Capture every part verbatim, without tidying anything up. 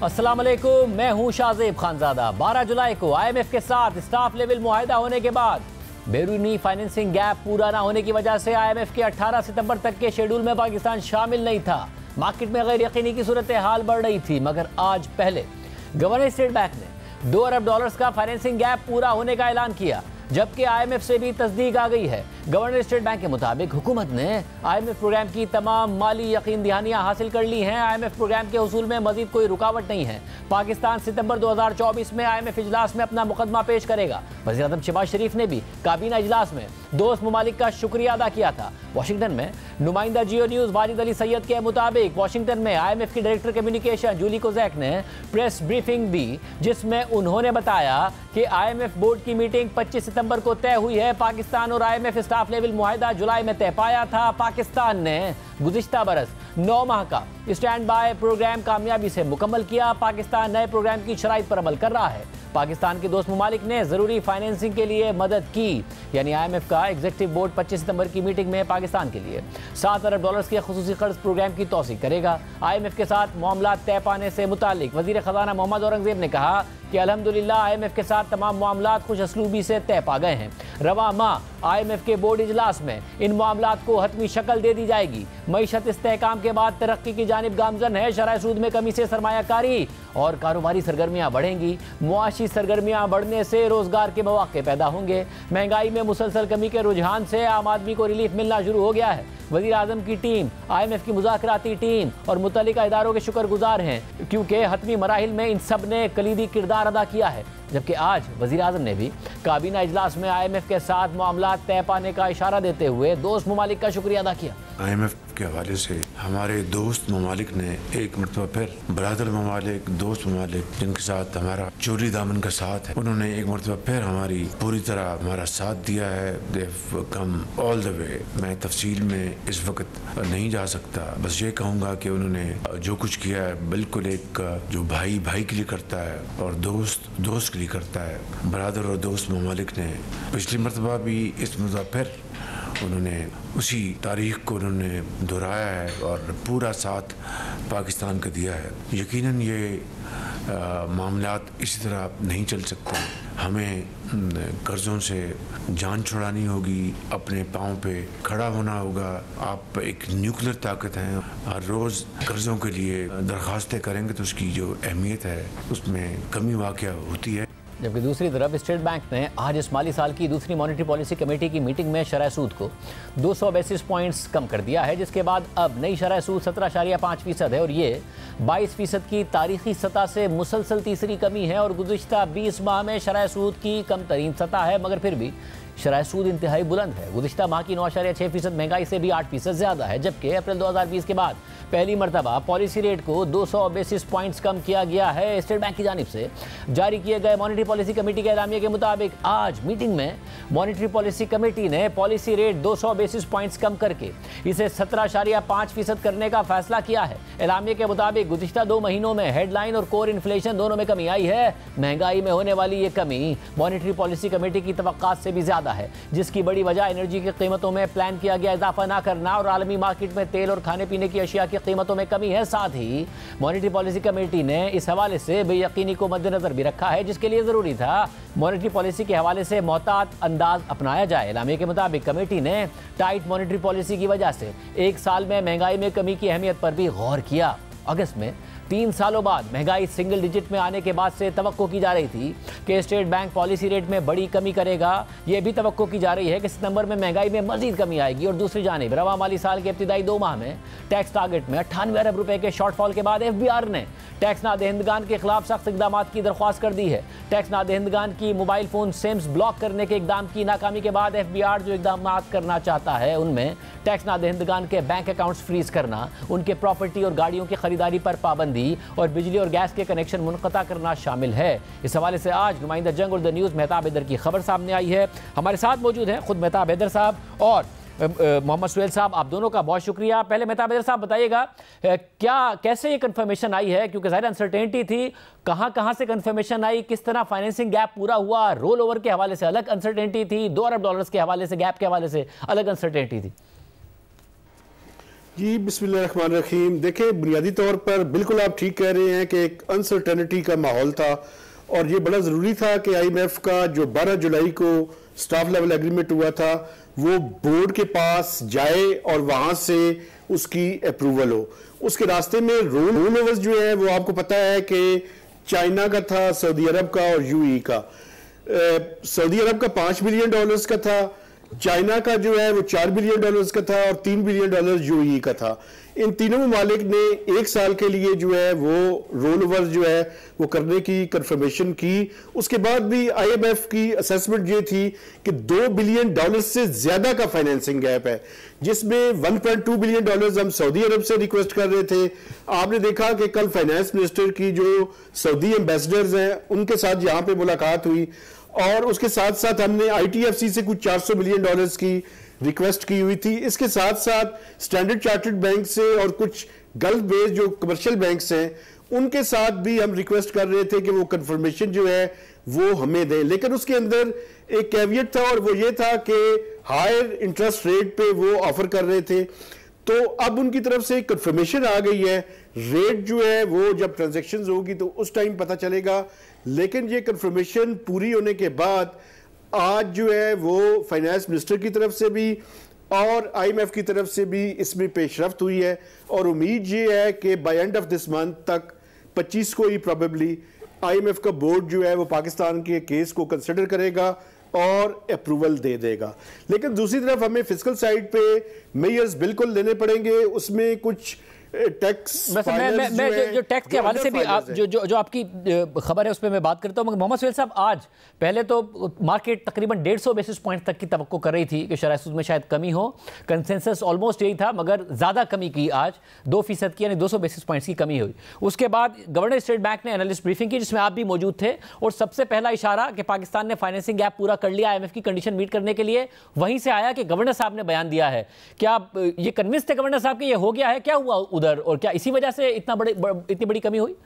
अस्सलाम वालेकुम, मैं हूं शाहजेब खानजादा। बारह जुलाई को आईएमएफ के साथ स्टाफ लेवल मुआहिदा होने के बाद बैरूनी फाइनेंसिंग गैप पूरा ना होने की वजह से आईएमएफ के अठारह सितंबर तक के शेड्यूल में पाकिस्तान शामिल नहीं था। मार्केट में गैर यकीनी की सूरत हाल बढ़ रही थी, मगर आज पहले गवर्नर स्टेट बैंक ने दो अरब डॉलर्स का फाइनेंसिंग गैप पूरा होने का ऐलान किया, जबकि आईएमएफ से भी तस्दीक आ गई है। गवर्नर स्टेट बैंक के मुताबिक हुकूमत ने आईएमएफ प्रोग्राम की तमाम माली यकीन दहानियां हासिल कर ली हैं। आईएमएफ प्रोग्राम के हुसूल में मजीद कोई रुकावट नहीं है। पाकिस्तान सितंबर दो हज़ार चौबीस में आईएमएफ इजलास में अपना मुकदमा पेश करेगा। वज़ीर आज़म शहबाज शरीफ ने भी काबीना इजलास में दोस्त ममालिक का शुक्रिया अदा किया था। वाशिंगटन में नुमाइंदा जियो न्यूज़ वाजिद अली सैयद के मुताबिक वाशिंगटन में आईएमएफ की डायरेक्टर कम्युनिकेशन जूली कोजैक ने प्रेस ब्रीफिंग दी, जिसमें उन्होंने बताया कि आईएमएफ बोर्ड की मीटिंग पच्चीस सितंबर को तय हुई है। पाकिस्तान और आईएमएफ स्टाफ लेवल मुआहिदा जुलाई में तय पाया था। पाकिस्तान ने गुज़िश्ता बरस नौ माह का स्टैंड बाय प्रोग्राम कामयाबी से मुकम्मल किया। पाकिस्तान नए प्रोग्राम की शराइत पर अमल कर रहा है। पाकिस्तान के दोस्त ममालिक ने ज़रूरी फाइनेंसिंग के लिए मदद की, यानी आईएमएफ का एग्जीक्यूटिव बोर्ड पच्चीस सितंबर की मीटिंग में पाकिस्तान के लिए सात अरब डॉलर्स के खुसूसी कर्ज प्रोग्राम की तौसीक करेगा। आईएमएफ के साथ मामला तय पाने से मुतालिक वज़ीर ख़जाना मोहम्मद औरंगज़ेब ने कहा कि अल्हम्दुलिल्लाह आईएमएफ के साथ तमाम मामला खुश असलूबी से तय पा गए हैं। रवा माह आईएमएफ के बोर्ड इजलास में इन मामला को हतमी शक्ल दे दी जाएगी। मईशत इस्तेहकाम के बाद तरक्की की जानिब गामजन है। शरह सूद में कमी से सरमायाकारी और कारोबारी सरगर्मियाँ बढ़ेंगी। मुआशी सरगर्मियाँ बढ़ने से रोजगार के मौके पैदा होंगे। महंगाई में मुसलसल कमी के रुझान से आम आदमी को रिलीफ मिलना शुरू हो गया है। वज़ीर आज़म की टीम, आईएमएफ की मुज़ाकराती टीम और मुतल्लिका इदारों के शुक्रगुजार हैं, क्योंकि हतमी मराहिल में इन सब ने कलीदी किरदार अदा किया है। जबकि आज वज़ीर आज़म ने भी काबीना इजलास में आईएमएफ के साथ मामला तय पाने का इशारा देते हुए दोस्त ममालिक का शुक्रिया अदा किया। आईएमएफ के हवाले से हमारे दोस्त ममालिक ने एक मरतबा फिर बरादर ममालिक, दोस्त ममालिक जिनके साथ हमारा चोरी दामन का साथ है, उन्होंने एक मरतबा फिर हमारी पूरी तरह हमारा साथ दिया है। They've come all the way. मैं तफसील में इस वक्त नहीं जा सकता, बस ये कहूँगा कि उन्होंने जो कुछ किया है बिल्कुल एक जो भाई भाई के लिए करता है और दोस्त दोस्त के लिए करता है। बरादर और दोस्त ममालिक ने पिछली मरतबा भी इस मरतबा फिर उन्होंने उसी तारीख को उन्होंने दोहराया है और पूरा साथ पाकिस्तान का दिया है। यकीनन ये मामलात इसी तरह नहीं चल सकते। हमें कर्ज़ों से जान छुड़ानी होगी, अपने पाँव पे खड़ा होना होगा। आप एक न्यूक्लियर ताकत हैं, हर रोज़ कर्ज़ों के लिए दरख्वास्तें करेंगे तो उसकी जो अहमियत है उसमें कमी वाक़या होती है। जबकि दूसरी तरफ स्टेट बैंक ने आज इस माली साल की दूसरी मॉनेटरी पॉलिसी कमेटी की मीटिंग में शरह सूद को दो सौ बेसिस पॉइंट्स कम कर दिया है, जिसके बाद अब नई शरह सूद सत्रह अशारिया पाँच फीसद है और ये बाईस फीसद की तारीखी सतह से मुसलसल तीसरी कमी है और गुज़िश्ता बीस माह में शरह सूद की कम तरीन सतह है, मगर फिर भी शरह सूद इंतहाई बुलंद है। गुज़िश्ता माह की नौ अशारिया छः फीसद महंगाई से भी आठ फीसद ज़्यादा है, जबकि अप्रैल दो हज़ार बीस के बाद पहली मरतबा पॉलिसी रेट को दो सौ बेसिस पॉइंट्स कम किया गया है। स्टेट बैंक की जानिब से जारी किए गए मॉनेटरी पॉलिसी कमेटी के एलामिया के मुताबिक आज मीटिंग में मॉनेटरी पॉलिसी कमेटी ने पॉलिसी रेट दो सौ बेसिस पॉइंट्स कम करके इसे सत्रह अशारिया पाँच फीसद करने का फैसला किया है। एलामिया के मुताबिक गुज़िश्ता दो महीनों में हेडलाइन और कोर इन्फ्लेशन दोनों में कमी आई है। महंगाई में होने वाली ये कमी मॉनेटरी पॉलिसी कमेटी की तवक्कात से भी ज़्यादा है, जिसकी बड़ी वजह एनर्जी की कीमतों में प्लान किया गया इजाफा ना करना और आलमी मार्केट में तेल और खाने पीने की अशिया की कीमतों में कमी है। साथ ही मॉनेटरी पॉलिसी कमेटी ने इस हवाले से बेयकीनी को मद्देनजर भी रखा है, जिसके लिए जरूरी था मॉनेटरी पॉलिसी के हवाले से मोहतात अंदाज अपनाया जाए। एलामिया के मुताबिक कमेटी ने टाइट मॉनेटरी पॉलिसी की वजह से एक साल में महंगाई में कमी की अहमियत पर भी गौर किया। अगस्त में तीन सालों बाद महंगाई सिंगल डिजिट में आने के बाद से तवक्को की जा रही थी कि स्टेट बैंक पॉलिसी रेट में बड़ी कमी करेगा। यह भी तवक्को की जा रही है कि सितंबर में महंगाई में मजीद कमी आएगी। और दूसरी जानिब रवा माली साल के इब्तिदाई दो माह में टैक्स टारगेट में अट्ठानवे अरब रुपए के शॉर्टफॉल के बाद एफ बी आर ने टैक्स नादहिंदगान के खिलाफ सख्त इकदाम की दरख्वास्त कर दी है। टैक्स नादहिंदगान की मोबाइल फोन सिम्स ब्लॉक करने के इकदाम की नाकामी के बाद एफ बी आर जो इकदाम करना चाहता है उनमें टैक्स नादहिंदगान के बैंक अकाउंट्स फ्रीज करना, उनके प्रॉपर्टी और गाड़ियों की खरीदारी पर पाबंदी और बिजली और गैस के कनेक्शन मुनक़ता करना शामिल है। इस हवाले से आज नुमाइंदा जंग और द न्यूज़ मेहताब हैदर की खबर सामने आई है। हमारे साथ मौजूद हैं खुद मेहताब हैदर साहब और मोहम्मद सुहेल साहब। आप दोनों का बहुत शुक्रिया। पहले मेहताब हैदर साहब बताइएगा क्या कैसे ये कंफर्मेशन आई है, क्योंकि ज़ाहिर अनसर्टेनिटी थी, कहाँ कहाँ से कंफर्मेशन आई, किस तरह फाइनेंसिंग गैप पूरा हुआ, रोल ओवर के हवाले से अलग अनसर्टेनिटी थी, दो अरब डॉलर्स के हवाले से गैप के हवाले से अलग अनसर्टेनिटी थी। जी बिस्मिल्लाहिर्रहमानिर्रहीम। देखें, बुनियादी तौर पर बिल्कुल आप ठीक कह रहे हैं कि एक अनसर्टेनिटी का माहौल था और ये बड़ा ज़रूरी था कि आईएमएफ का जो बारह जुलाई को स्टाफ लेवल एग्रीमेंट हुआ था वो बोर्ड के पास जाए और वहाँ से उसकी अप्रूवल हो। उसके रास्ते में रोल रोल ओवर्स जो है वो आपको पता है कि चाइना का था, सऊदी अरब का और यूएई का। सऊदी अरब का पाँच बिलियन डॉलर्स का था, चाइना का जो है वो चार बिलियन डॉलर्स का था और तीन बिलियन डॉलर्स यूएई का था। इन तीनों ममालिक ने एक साल के लिए जो है वो रोल ओवर जो है वो करने की कंफर्मेशन की। उसके बाद भी आईएमएफ की असेसमेंट ये थी कि दो बिलियन डॉलर्स से ज्यादा का फाइनेंसिंग गैप है, जिसमें one point two billion dollars हम सऊदी अरब से रिक्वेस्ट कर रहे थे। आपने देखा कि कल फाइनेंस मिनिस्टर की जो सऊदी एम्बेसडर्स हैं उनके साथ यहाँ पे मुलाकात हुई और उसके साथ साथ हमने आईटीएफसी से कुछ चार सौ मिलियन डॉलर्स की रिक्वेस्ट की हुई थी। इसके साथ साथ स्टैंडर्ड चार्टर्ड बैंक से और कुछ गल्फ बेस्ड जो कमर्शियल बैंक्स हैं उनके साथ भी हम रिक्वेस्ट कर रहे थे कि वो कंफर्मेशन जो है वो हमें दें। लेकिन उसके अंदर एक कैविएट था और वो ये था कि हायर इंटरेस्ट रेट पे वो ऑफर कर रहे थे। तो अब उनकी तरफ से कंफर्मेशन आ गई है, रेट जो है वो जब ट्रांजैक्शंस होगी तो उस टाइम पता चलेगा। लेकिन ये कंफर्मेशन पूरी होने के बाद आज जो है वो फाइनेंस मिनिस्टर की तरफ से भी और आईएमएफ की तरफ से भी इसमें पेशरफ्त हुई है और उम्मीद ये है कि by end of this month तक पच्चीस को ही प्रोबेबली आईएमएफ का बोर्ड जो है वो पाकिस्तान के केस को कंसिडर करेगा और अप्रूवल दे देगा। लेकिन दूसरी तरफ हमें फिस्कल साइड पे मेजर्स बिल्कुल लेने पड़ेंगे। उसमें कुछ टैक्स मैं, मैं, मैं जो, जो टैक्स के हवाले से भी आप जो जो जो आपकी खबर है उस पर मैं बात करता हूँ। मगर मोहम्मद सुहेल साहब, आज पहले तो मार्केट तकरीबन डेढ़ सौ बेसिस पॉइंट तक की तवक्को कर रही थी कि शरह सूद में शायद कमी हो, कंसेंसस ऑलमोस्ट यही था, मगर ज़्यादा कमी की आज दो फीसद की, यानी दो सौ बेसिस पॉइंट्स की कमी हुई। उसके बाद गवर्नर स्टेट बैंक ने एनालिस्ट ब्रीफिंग की जिसमें आप भी मौजूद थे और सबसे पहला इशारा कि पाकिस्तान ने फाइनेंसिंग गैप पूरा कर लिया आईएमएफ की कंडीशन मीट करने के लिए वहीं से आया कि गवर्नर साहब ने बयान दिया है। क्या ये कन्विंस थे गवर्नर साहब कि ये हो गया है? क्या हुआ उधर और क्या इसी से इतना बड़े बड़, इतनी बड़ी कमी हुई?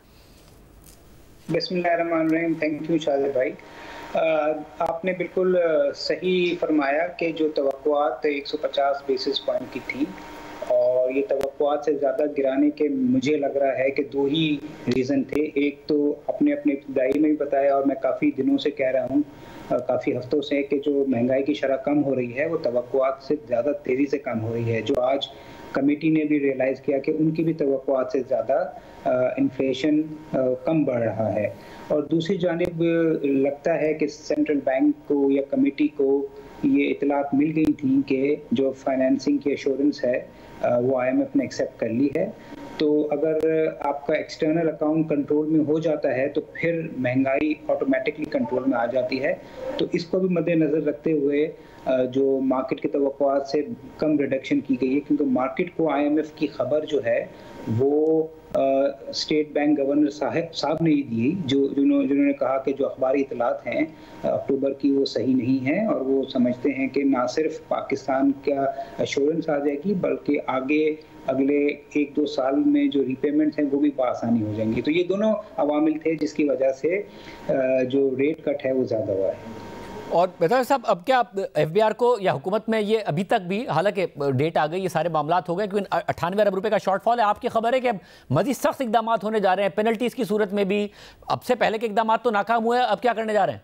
बिस्मिल्लाहिर्रहमानिर्रहीम। थैंक यू शाहिद भाई। आ, आपने बिल्कुल सही फरमाया कि जो तवक्कुआत एक सौ पचास बेसिस पॉइंट की थी और ये तवक्कुआत से ज़्यादा गिराने के मुझे लग रहा है कि दो ही रीज़न थे। एक तो अपने अपने इब्तिदाई में भी बताया और मैं काफ़ी दिनों से कह रहा हूँ, काफ़ी हफ्तों से, कि जो महंगाई की शरह कम हो रही है वो तवक्कुआत से ज़्यादा तेज़ी से कम हो रही है। जो आज कमेटी ने भी रियलाइज़ किया कि उनकी भी तवक्कुआत से ज़्यादा इन्फ्लेशन कम बढ़ रहा है। और दूसरी जानिब लगता है कि सेंट्रल बैंक को या कमेटी को ये इतलात मिल गई थी कि जो फाइनेंसिंग की एश्योरेंस है वो आईएमएफ ने एक्सेप्ट कर ली है। तो अगर आपका एक्सटर्नल अकाउंट कंट्रोल में हो जाता है तो फिर महंगाई ऑटोमेटिकली कंट्रोल में आ जाती है। तो इसको भी मद्देनज़र रखते हुए जो मार्केट की तवक्कुआत से कम रिडक्शन की गई है, क्योंकि मार्केट को आईएमएफ की खबर जो है वो आ, स्टेट बैंक गवर्नर साहब साहब ने ही दी, जो जिन्होंने जिन्होंने कहा कि जो अखबारी इतलात हैं अक्टूबर की वो सही नहीं हैं और वो समझते हैं कि ना सिर्फ पाकिस्तान का एश्योरेंस आ जाएगी बल्कि आगे अगले एक दो साल में जो रीपेमेंट्स हैं वो भी आसानी हो जाएंगी। तो ये दोनों अवामिल थे जिसकी वजह से जो रेट कट है वो ज़्यादा हुआ है। और बेहतर साहब, अब क्या एफबीआर को या हुकूमत में ये अभी तक भी, हालांकि डेट आ गई, ये सारे मामला हो गए क्योंकि अट्ठानवे अरब रुपए का शॉर्टफॉल है, आपकी खबर है कि अब मजीद सख्त इकदाम होने जा रहे हैं पेनल्टीज की सूरत में भी? अब से पहले के इकदाम तो नाकाम हुए, अब क्या करने जा रहे हैं?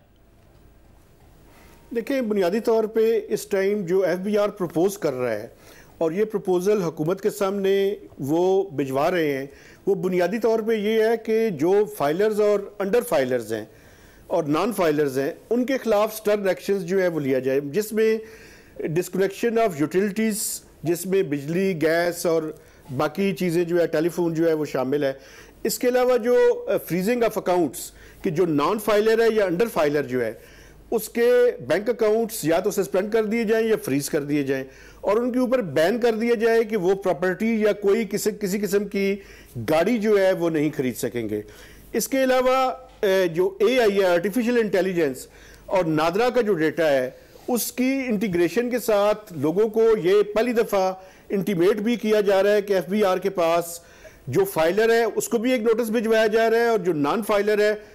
देखिए, बुनियादी तौर पे इस टाइम जो एफबीआर प्रपोज कर रहा है और ये प्रपोजल हुकूमत के सामने वो भिजवा रहे हैं, वो बुनियादी तौर पे ये है कि जो फाइलर्स और अंडर फाइलर्स हैं और नॉन फाइलर्स हैं उनके खिलाफ स्टर्न एक्शंस जो है वो लिया जाए, जिसमें डिस्कनेक्शन ऑफ यूटिलिटीज़, जिसमें बिजली, गैस और बाकी चीज़ें जो है, टेलीफोन जो है वो शामिल है। इसके अलावा जो फ्रीजिंग ऑफ अकाउंट्स कि जो नॉन फाइलर है या अंडर फाइलर जो है उसके बैंक अकाउंट्स या तो सस्पेंड कर दिए जाएं या फ्रीज कर दिए जाएं और उनके ऊपर बैन कर दिया जाए कि वो प्रॉपर्टी या कोई किसी किसी किस्म की गाड़ी जो है वो नहीं खरीद सकेंगे। इसके अलावा जो एआई है, आर्टिफिशियल इंटेलिजेंस और नादरा का जो डेटा है उसकी इंटीग्रेशन के साथ लोगों को ये पहली दफ़ा इंटीमेट भी किया जा रहा है कि एफबीआर के पास जो फाइलर है उसको भी एक नोटिस भिजवाया जा रहा है और जो नॉन फाइलर है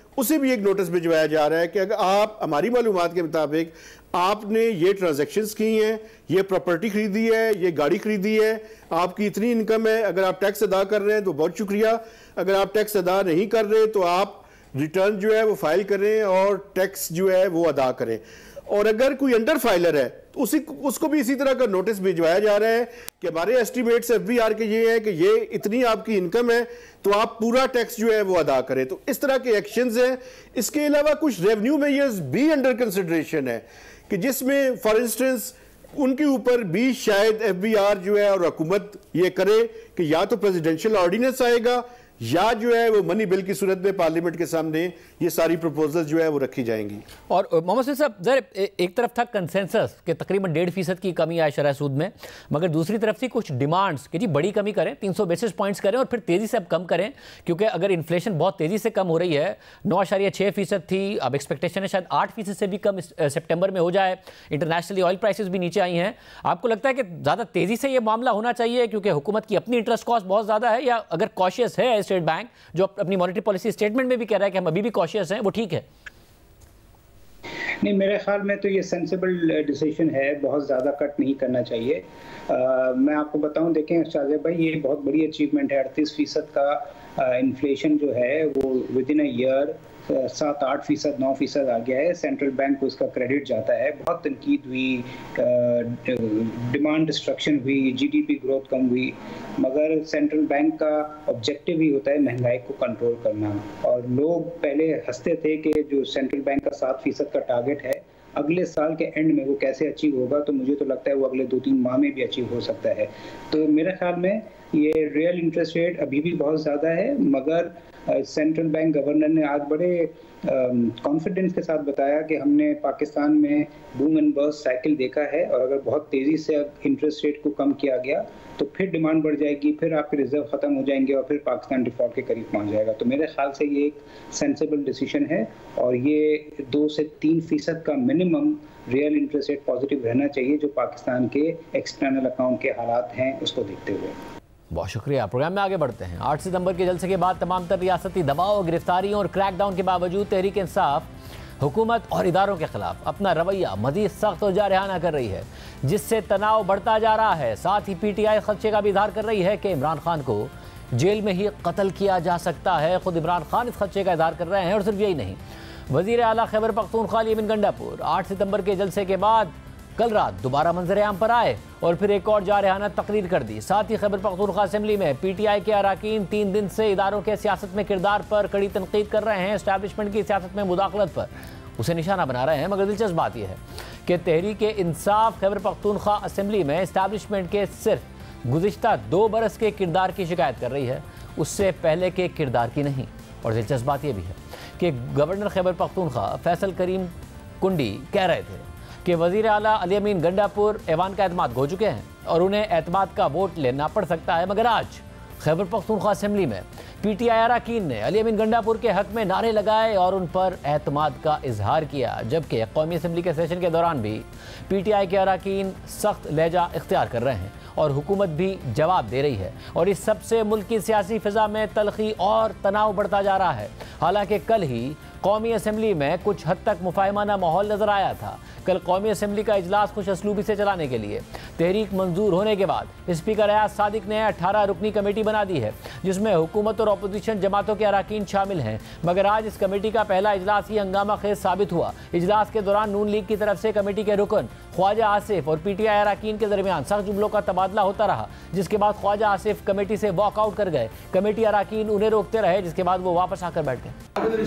उसे भी एक नोटिस भिजवाया जा रहा है कि अगर आप हमारी मालूमात के मुताबिक आपने ये ट्रांजैक्शंस की हैं, ये प्रॉपर्टी खरीदी है, ये गाड़ी खरीदी है, आपकी इतनी इनकम है, अगर आप टैक्स अदा कर रहे हैं तो बहुत शुक्रिया, अगर आप टैक्स अदा नहीं कर रहे तो आप रिटर्न जो है वो फाइल करें और टैक्स जो है वो अदा करें। और अगर कोई अंडर फाइलर है तो उसी उसको भी इसी तरह का नोटिस भिजवाया जा रहा है कि हमारे एस्टिमेट्स एफ बी आर के ये है कि ये इतनी आपकी इनकम है तो आप पूरा टैक्स जो है वो अदा करें। तो इस तरह के एक्शंस हैं। इसके अलावा कुछ रेवेन्यू मेजर्स भी अंडर कंसिडरेशन है कि जिसमें फॉर इंस्टेंस उनके ऊपर भी शायद एफ बी आर जो है और हुकूमत ये करे कि या तो प्रेसिडेंशियल ऑर्डिनेंस आएगा या जो है वो मनी बिल की सूरत में पार्लियामेंट के सामने ये सारी प्रपोजल जो है वो रखी जाएंगी। और मोहम्मद सईद साहब, जरा एक तरफ था कंसेंसस कि तकरीबन डेढ़ फीसद की कमी आए शरह सूद में, मगर दूसरी तरफ थी कुछ डिमांड्स कि जी बड़ी कमी करें, तीन सौ बेसिस पॉइंट्स करें और फिर तेज़ी से अब कम करें, क्योंकि अगर इन्फ्लेशन बहुत तेज़ी से कम हो रही है, नौ अशारिया छः फीसद थी, अब एक्सपेक्टेशन है शायद आठ फीसद से भी कम सेप्टेम्बर में हो जाए। इंटरनेशनली ऑयल प्राइसेस भी नीचे आई हैं। आपको लगता है कि ज़्यादा तेज़ी से ये मामला होना चाहिए क्योंकि हुकूमत की अपनी इंटरेस्ट कॉस्ट बहुत ज़्यादा है, या अगर कॉशियस है स्टेट बैंक जो अपनी मॉनेटरी पॉलिसी स्टेटमेंट में भी कह रहा है कि हम अभी भी कॉशियस हैं, वो ठीक है? नहीं, मेरे ख्याल में तो ये सेंसिबल डिसीजन है, बहुत ज़्यादा कट नहीं करना चाहिए। आ, मैं आपको बताऊं, देखें शाहज़ भाई, ये बहुत बड़ी अचीवमेंट है। अड़तीस फीसद का इन्फ्लेशन जो है वो विद इन अ ईयर सात आठ फीसद नौ फीसद आ गया है। सेंट्रल बैंक को इसका क्रेडिट जाता है। बहुत तनकीद हुई, डिमांड डिस्ट्रक्शन हुई, जीडीपी ग्रोथ कम हुई, मगर सेंट्रल बैंक का ऑब्जेक्टिव ही होता है महंगाई को कंट्रोल करना। और लोग पहले हंसते थे कि जो सेंट्रल बैंक का सात फीसद का टारगेट है अगले साल के एंड में वो कैसे अचीव होगा, तो मुझे तो लगता है वो अगले दो तीन माह में भी अचीव हो सकता है। तो मेरे ख्याल में ये रियल इंटरेस्ट रेट अभी भी बहुत ज़्यादा है, मगर सेंट्रल बैंक गवर्नर ने आज बड़े कॉन्फिडेंस के साथ बताया कि हमने पाकिस्तान में बूम एंड बर्स्ट साइकिल देखा है, और अगर बहुत तेज़ी से इंटरेस्ट रेट को कम किया गया तो फिर डिमांड बढ़ जाएगी, फिर आपके रिजर्व ख़त्म हो जाएंगे और फिर पाकिस्तान डिफॉल्ट के करीब पहुंच जाएगा। तो मेरे ख्याल से ये एक सेंसिबल डिसीजन है, और ये दो से तीन फीसद का minimum real interest rate positive रहना चाहिए जो पाकिस्तान के एक्सटर्नल अकाउंट के हालात हैं उसको देखते हुए। बहुत शुक्रिया। प्रोग्राम में आगे बढ़ते हैं। आठ सितंबर के जलसे के बाद तमाम तर रियासती दबाव, गिरफ्तारियों और क्रैकडाउन के बावजूद तहरीक इंसाफ हुकूमत और इदारों के खिलाफ अपना रवैया मजीद सख्त और जारहाना कर रही है, जिससे तनाव बढ़ता जा रहा है। साथ ही पी टी आई खदशे का भी इजहार कर रही है कि इमरान खान को जेल में ही कत्ल किया जा सकता है। खुद इमरान खान इस खदशे का इजहार कर रहे हैं। और सिर्फ यही नहीं, वजीर आला खैबर पख्तूनख्वा अली अमीन गंडापुर आठ सितंबर के जलसे के बाद कल रात दोबारा मंजर आम पर आए और फिर एक और जारहाना तकरीर कर दी। साथ ही खैबर पख्तूनख्वा असेंबली में पी टी आई के अरकान तीन दिन से इदारों के सियासत में किरदार पर कड़ी तनकीद कर रहे हैं, एस्टैब्लिशमेंट की सियासत में मुदाखलत पर उसे निशाना बना रहे हैं। मगर दिलचस्प बात यह है कि तहरीक इंसाफ खैबर पख्तूनख्वा असेंबली में एस्टैब्लिशमेंट के सिर्फ गुज़िश्ता दो बरस के किरदार की शिकायत कर रही है, उससे पहले के किरदार की नहीं। और दिलचस्प बात यह भी है कि गवर्नर खैबर पख्तूनख्वा फैसल करीम कुंडी कह रहे थे कि वज़ीर आला अली अमीन गंडापुर ऐवान का एतमाद खो चुके हैं और उन्हें एतमाद का वोट लेना पड़ सकता है। मगर आज खैबर पख्तूनख्वा असेंबली में पी टी आई अरकान ने अली अमीन गंडापुर के हक में नारे लगाए और उन पर एतमाद का इजहार किया, जबकि कौमी असेंबली के सेशन के दौरान भी पी टी आई के अरकान सख्त लहजा इख्तियार कर रहे हैं और हुकूमत भी जवाब दे रही है। और इस सबसे मुल्क की सियासी फिजा में तलखी और तनाव बढ़ता जा रहा है। हालांकि कल ही कौमी असेंबली में कुछ हद तक मुफाहिमाना माहौल नजर आया था। कल कौमी असेंबली का इजलास खुश असलूबी से चलाने के लिए तहरीक मंजूर होने के बाद स्पीकर अयाज सादिक ने अठारह रुकनी कमेटी बना दी है, जिसमें हुकूमत और अपोजिशन जमातों के अरकान शामिल हैं। मगर आज इस कमेटी का पहला इजलास ही हंगामा खेज साबित हुआ। इजलास के दौरान नून लीग की तरफ से कमेटी के रुकन ख्वाजा आसिफ और पी टी आई अरकान के दरमियान सख्त जुमलों का तबादला होता रहा, जिसके बाद ख्वाजा आसिफ कमेटी से वॉकआउट कर गए। कमेटी अरकान उन्हें रोकते रहे, जिसके बाद वो वापस आकर बैठ गए।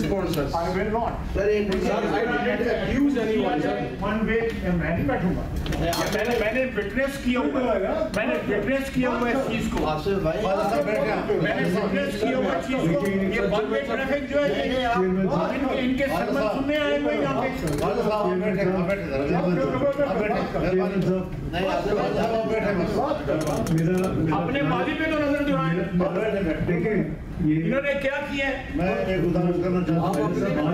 मैंने मैंने विटनेस किया हुआ मैंने विटनेस किया हुआ इस चीज को मैंने विटनेस किया हुआ चीज को। ये वन वे ट्रैफिक जो है इनके इनके सरमन सुनने आए हुए यहाँ पे। अपने माली पे तो नजर दुराए। देखिए इन्होंने क्या किया है। मैं एक उदाहरण करना चाहता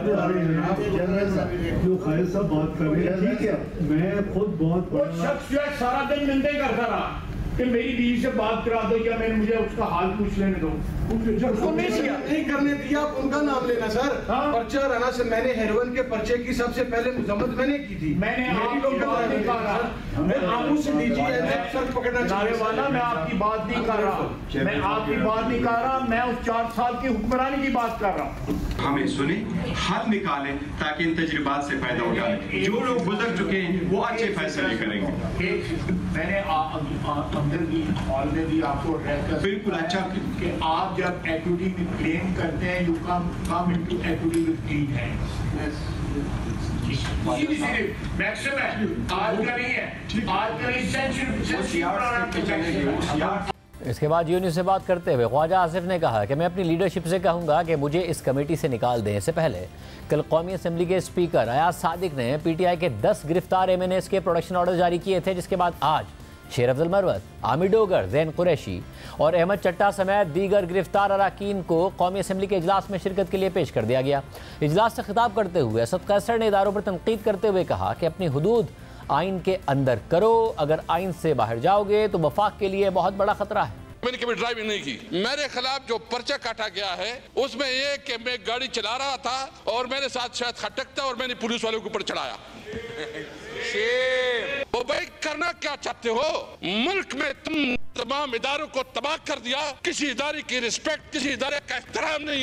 हूँ। जो खालिद साहब बात कर रहे हैं, ठीक है, मैं खुद बहुत वो शख्स जो है सारा दिन निंदे करता रहा, कि मेरी बीवी से बात करा दो या मैंने मुझे उसका हाल पूछ लेने दो। उसको नहीं किया, नहीं करने दिया, आप उनका नाम लेना सर। हाँ? पर्चा राना से मैंने हेरोइन के पर्चे की सबसे पहले मुजम्मत मैंने की थी। मैंने मेरी लोग नहीं कर रहा, मैं आपको से दीजिए सर पकड़ना चाहिए वाला, मैं आपकी बात नहीं कर रहा, मैं आपकी बात नहीं कर रहा, मैं उस चार साल की हुक्मरानी की बात कर रहा हूँ। हमें सुने, हल निकालें ताकि इन तजुर्बात से फायदा उठाएं। जो लोग गुजर चुके हैं वो अच्छे फैसले करेंगे। मैंने अंदर की हॉल में भी आपको बिल्कुल अच्छा कि आप जब एक्विटी में क्लेम करते हैं you come come into equity with clean hands. Maximum है, आज का नहीं है, आज का नहीं सेंचुरी। इसके बाद यूनिस से बात करते हुए ख्वाजा आसिफ ने कहा कि मैं अपनी लीडरशिप से कहूंगा कि मुझे इस कमेटी से निकाल दें। इससे पहले कल कौमी असम्बली के स्पीकर अयाज सादिक ने पीटीआई के दस गिरफ्तार एम एन एस के प्रोडक्शन ऑर्डर जारी किए थे, जिसके बाद आज शेर अब्दुल मरवत, आमिर डोगर, जैन कुरैशी और अहमद चट्टा समेत दीगर गिरफ्तार अरकान को कौमी असम्बली के इजलास में शिरकत के लिए पेश कर दिया गया। इजलास से खिताब करते हुए असद कैसर ने इदारों पर तनकीद करते हुए कहा कि अपनी हुदूद आइन के अंदर करो, अगर आइन से बाहर जाओगे तो वफाक के लिए बहुत बड़ा खतरा है। मैंने कभी ड्राइविंग नहीं की। मेरे खिलाफ जो पर्चा काटा गया है उसमें ये कि मैं गाड़ी चला रहा था और मेरे साथ शायद खटक था और मैंने पुलिस वालों के ऊपर चढ़ाया। वो भाई करना क्या चाहते हो? मुल्क में तुम तमाम इदारों को तबाह कर दिया, किसी इदारे की रिस्पेक्ट, किसी इदारे का एहतराम नहीं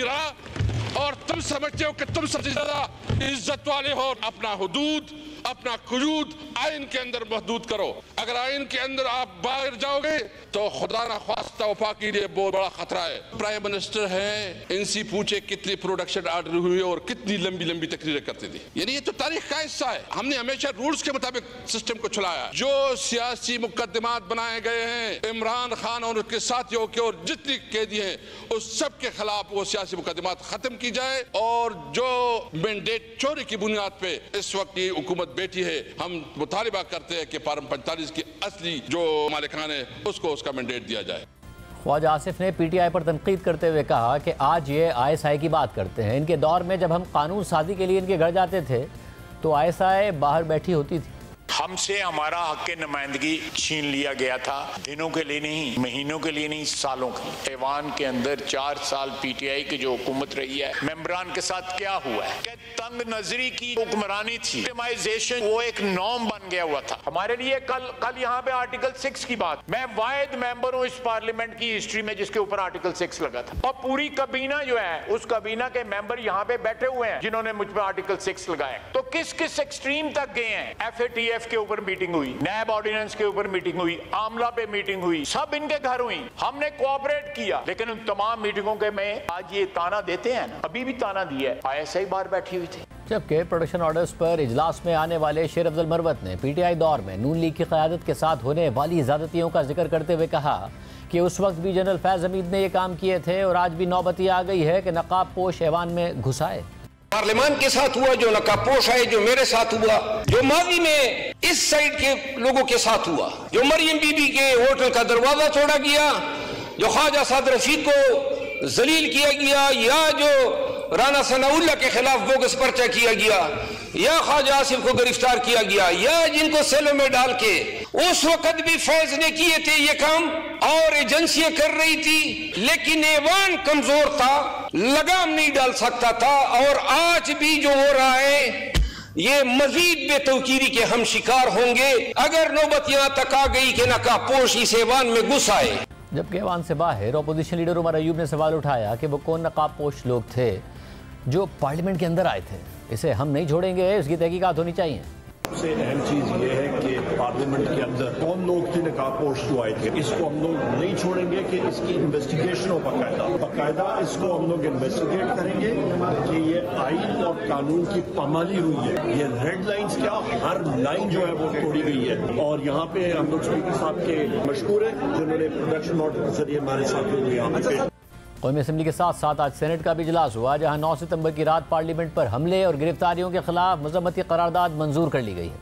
रहा और तुम समझते हो कि तुम सबसे ज्यादा इज्जत वाले हो। अपना हुदूद, अपना कुयूद आइन के अंदर महदूद करो। अगर आइन के अंदर आप बाहर जाओगे तो खुदा ना ख्वास्ता वफाक के लिए बहुत बड़ा खतरा है। प्राइम मिनिस्टर है, इनसे पूछे कितनी प्रोडक्शन ऑर्डर हुई और कितनी लंबी लंबी तकरीरें करते थे। यानी ये तो तारीख का हिस्सा है। हमने हमेशा रूल्स के मुताबिक सिस्टम को चलाया। जो सियासी मुकदमात बनाए गए हैं इमरान खान और उसके साथियों के और जितनी कैदी हैं उस सब के खिलाफ वो सियासी मुकदमात खत्म की जाए और जो मैंडेट चोरी की बुनियाद पे इस वक्त की हुकूमत बेटी है, हम मुतालिबा करते हैं कि पारम पैंतालीस की असली जो मालिकान है उसको उसका मैंडेट दिया जाए। ख्वाजा आसिफ ने पीटीआई पर तनकीद करते हुए कहा कि आज ये आईएसआई की बात करते हैं। इनके दौर में जब हम कानून साजी के लिए इनके घर जाते थे तो आईएसआई बाहर बैठी होती थी। हमसे हमारा हक नुमाइंदगी छीन लिया गया था, दिनों के लिए नहीं, महीनों के लिए नहीं, सालों के लिए। ऐवान के अंदर चार साल पीटीआई की जो हुकूमत रही है, मेंबरान के साथ क्या हुआ है कि तंग नजरी की हुक्मरानी थी, वो एक नॉर्म बन गया हुआ था हमारे लिए। कल कल यहाँ पे आर्टिकल सिक्स की बात, मैं वाहिद मेंबर हूँ इस पार्लियामेंट की हिस्ट्री में जिसके ऊपर आर्टिकल सिक्स लगा था और पूरी कबीना जो है उस कबीना के मेंबर यहाँ पे बैठे हुए हैं जिन्होंने मुझ पर आर्टिकल सिक्स लगाए। तो किस किस एक्सट्रीम तक गए हैं? एफ ए टी एफ के ऊपर मीटिंग हुई, नैब ऑर्डिनेंस के ऊपर मीटिंग हुई, आमला पे मीटिंग हुई, सब इनके घर हुई, हमने कोऑपरेट किया। लेकिन उन तमाम मीटिंगों के में आज ये ताना देते हैं, अभी भी ताना दिया है, आईएसआई बाहर बैठी हुई थी। जबकि प्रोडक्शन ऑर्डर्स पर इजलास में आने वाले शेर अब्दुल मरवत ने पीटीआई दौर में नून लीग की क़यादत के साथ होने वाली ज़्यादतियों का जिक्र करते हुए कहा कि उस वक्त भी जनरल फैज़ हमीद ने ये काम किए थे और आज भी नौबती आ गई है कि नकाब पोश ऐवान में घुस आए। पार्लियामान के साथ हुआ, जो नकाबपोश है, जो मेरे साथ हुआ, जो माजी में इस साइड के लोगों के साथ हुआ, जो मरियम बीबी के होटल का दरवाजा तोड़ा गया, जो ख्वाजा साद रशीद को जलील किया गया, या जो राना सनाउल्ला के खिलाफ बोगस पर्चा किया गया, या ख्वाजा आसिफ को गिरफ्तार किया गया, या जिनको सेलों में डाल के उस वक्त भी फैज ने किए थे ये काम और एजेंसियां कर रही थी, लेकिन ऐवान कमजोर था, लगाम नहीं डाल सकता था। और आज भी जो हो रहा है ये मजीद बेतौकीरी के हम शिकार होंगे अगर नौबत यहां तक आ गई कि नकाबपोश इस ऐवान में घुस आए। जबकि ऐवान से बाहर अपोजिशन लीडर उमर अयूब ने सवाल उठाया कि वो कौन नकाबपोश लोग थे जो पार्लियामेंट के अंदर आए थे। इसे हम नहीं छोड़ेंगे, इसकी तहकीकात होनी चाहिए। सबसे अहम चीज ये है कि पार्लियामेंट के अंदर कौन लोग थे नकाबपोश जो आए थे, इसको हम लोग नहीं छोड़ेंगे कि इसकी इन्वेस्टिगेशन हो बकायदा बकायदा इसको हम लोग इन्वेस्टिगेट करेंगे कि ये आइन और कानून की पामाली हुई है। ये रेड लाइंस क्या, हर लाइन जो है वो तोड़ी गई है। और यहाँ पे हम लोग स्पीकर साहब के मशहूर है जिन्होंने प्रोडक्शन ऑर्डर के जरिए हमारे साथ हुए यहाँ पे। कौमी असम्बली के साथ साथ आज सेनेट का भी इजलास हुआ जहां नौ सितंबर की रात पार्लियामेंट पर हमले और गिरफ्तारियों के खिलाफ मजम्मती करारदाद मंजूर कर ली गई है।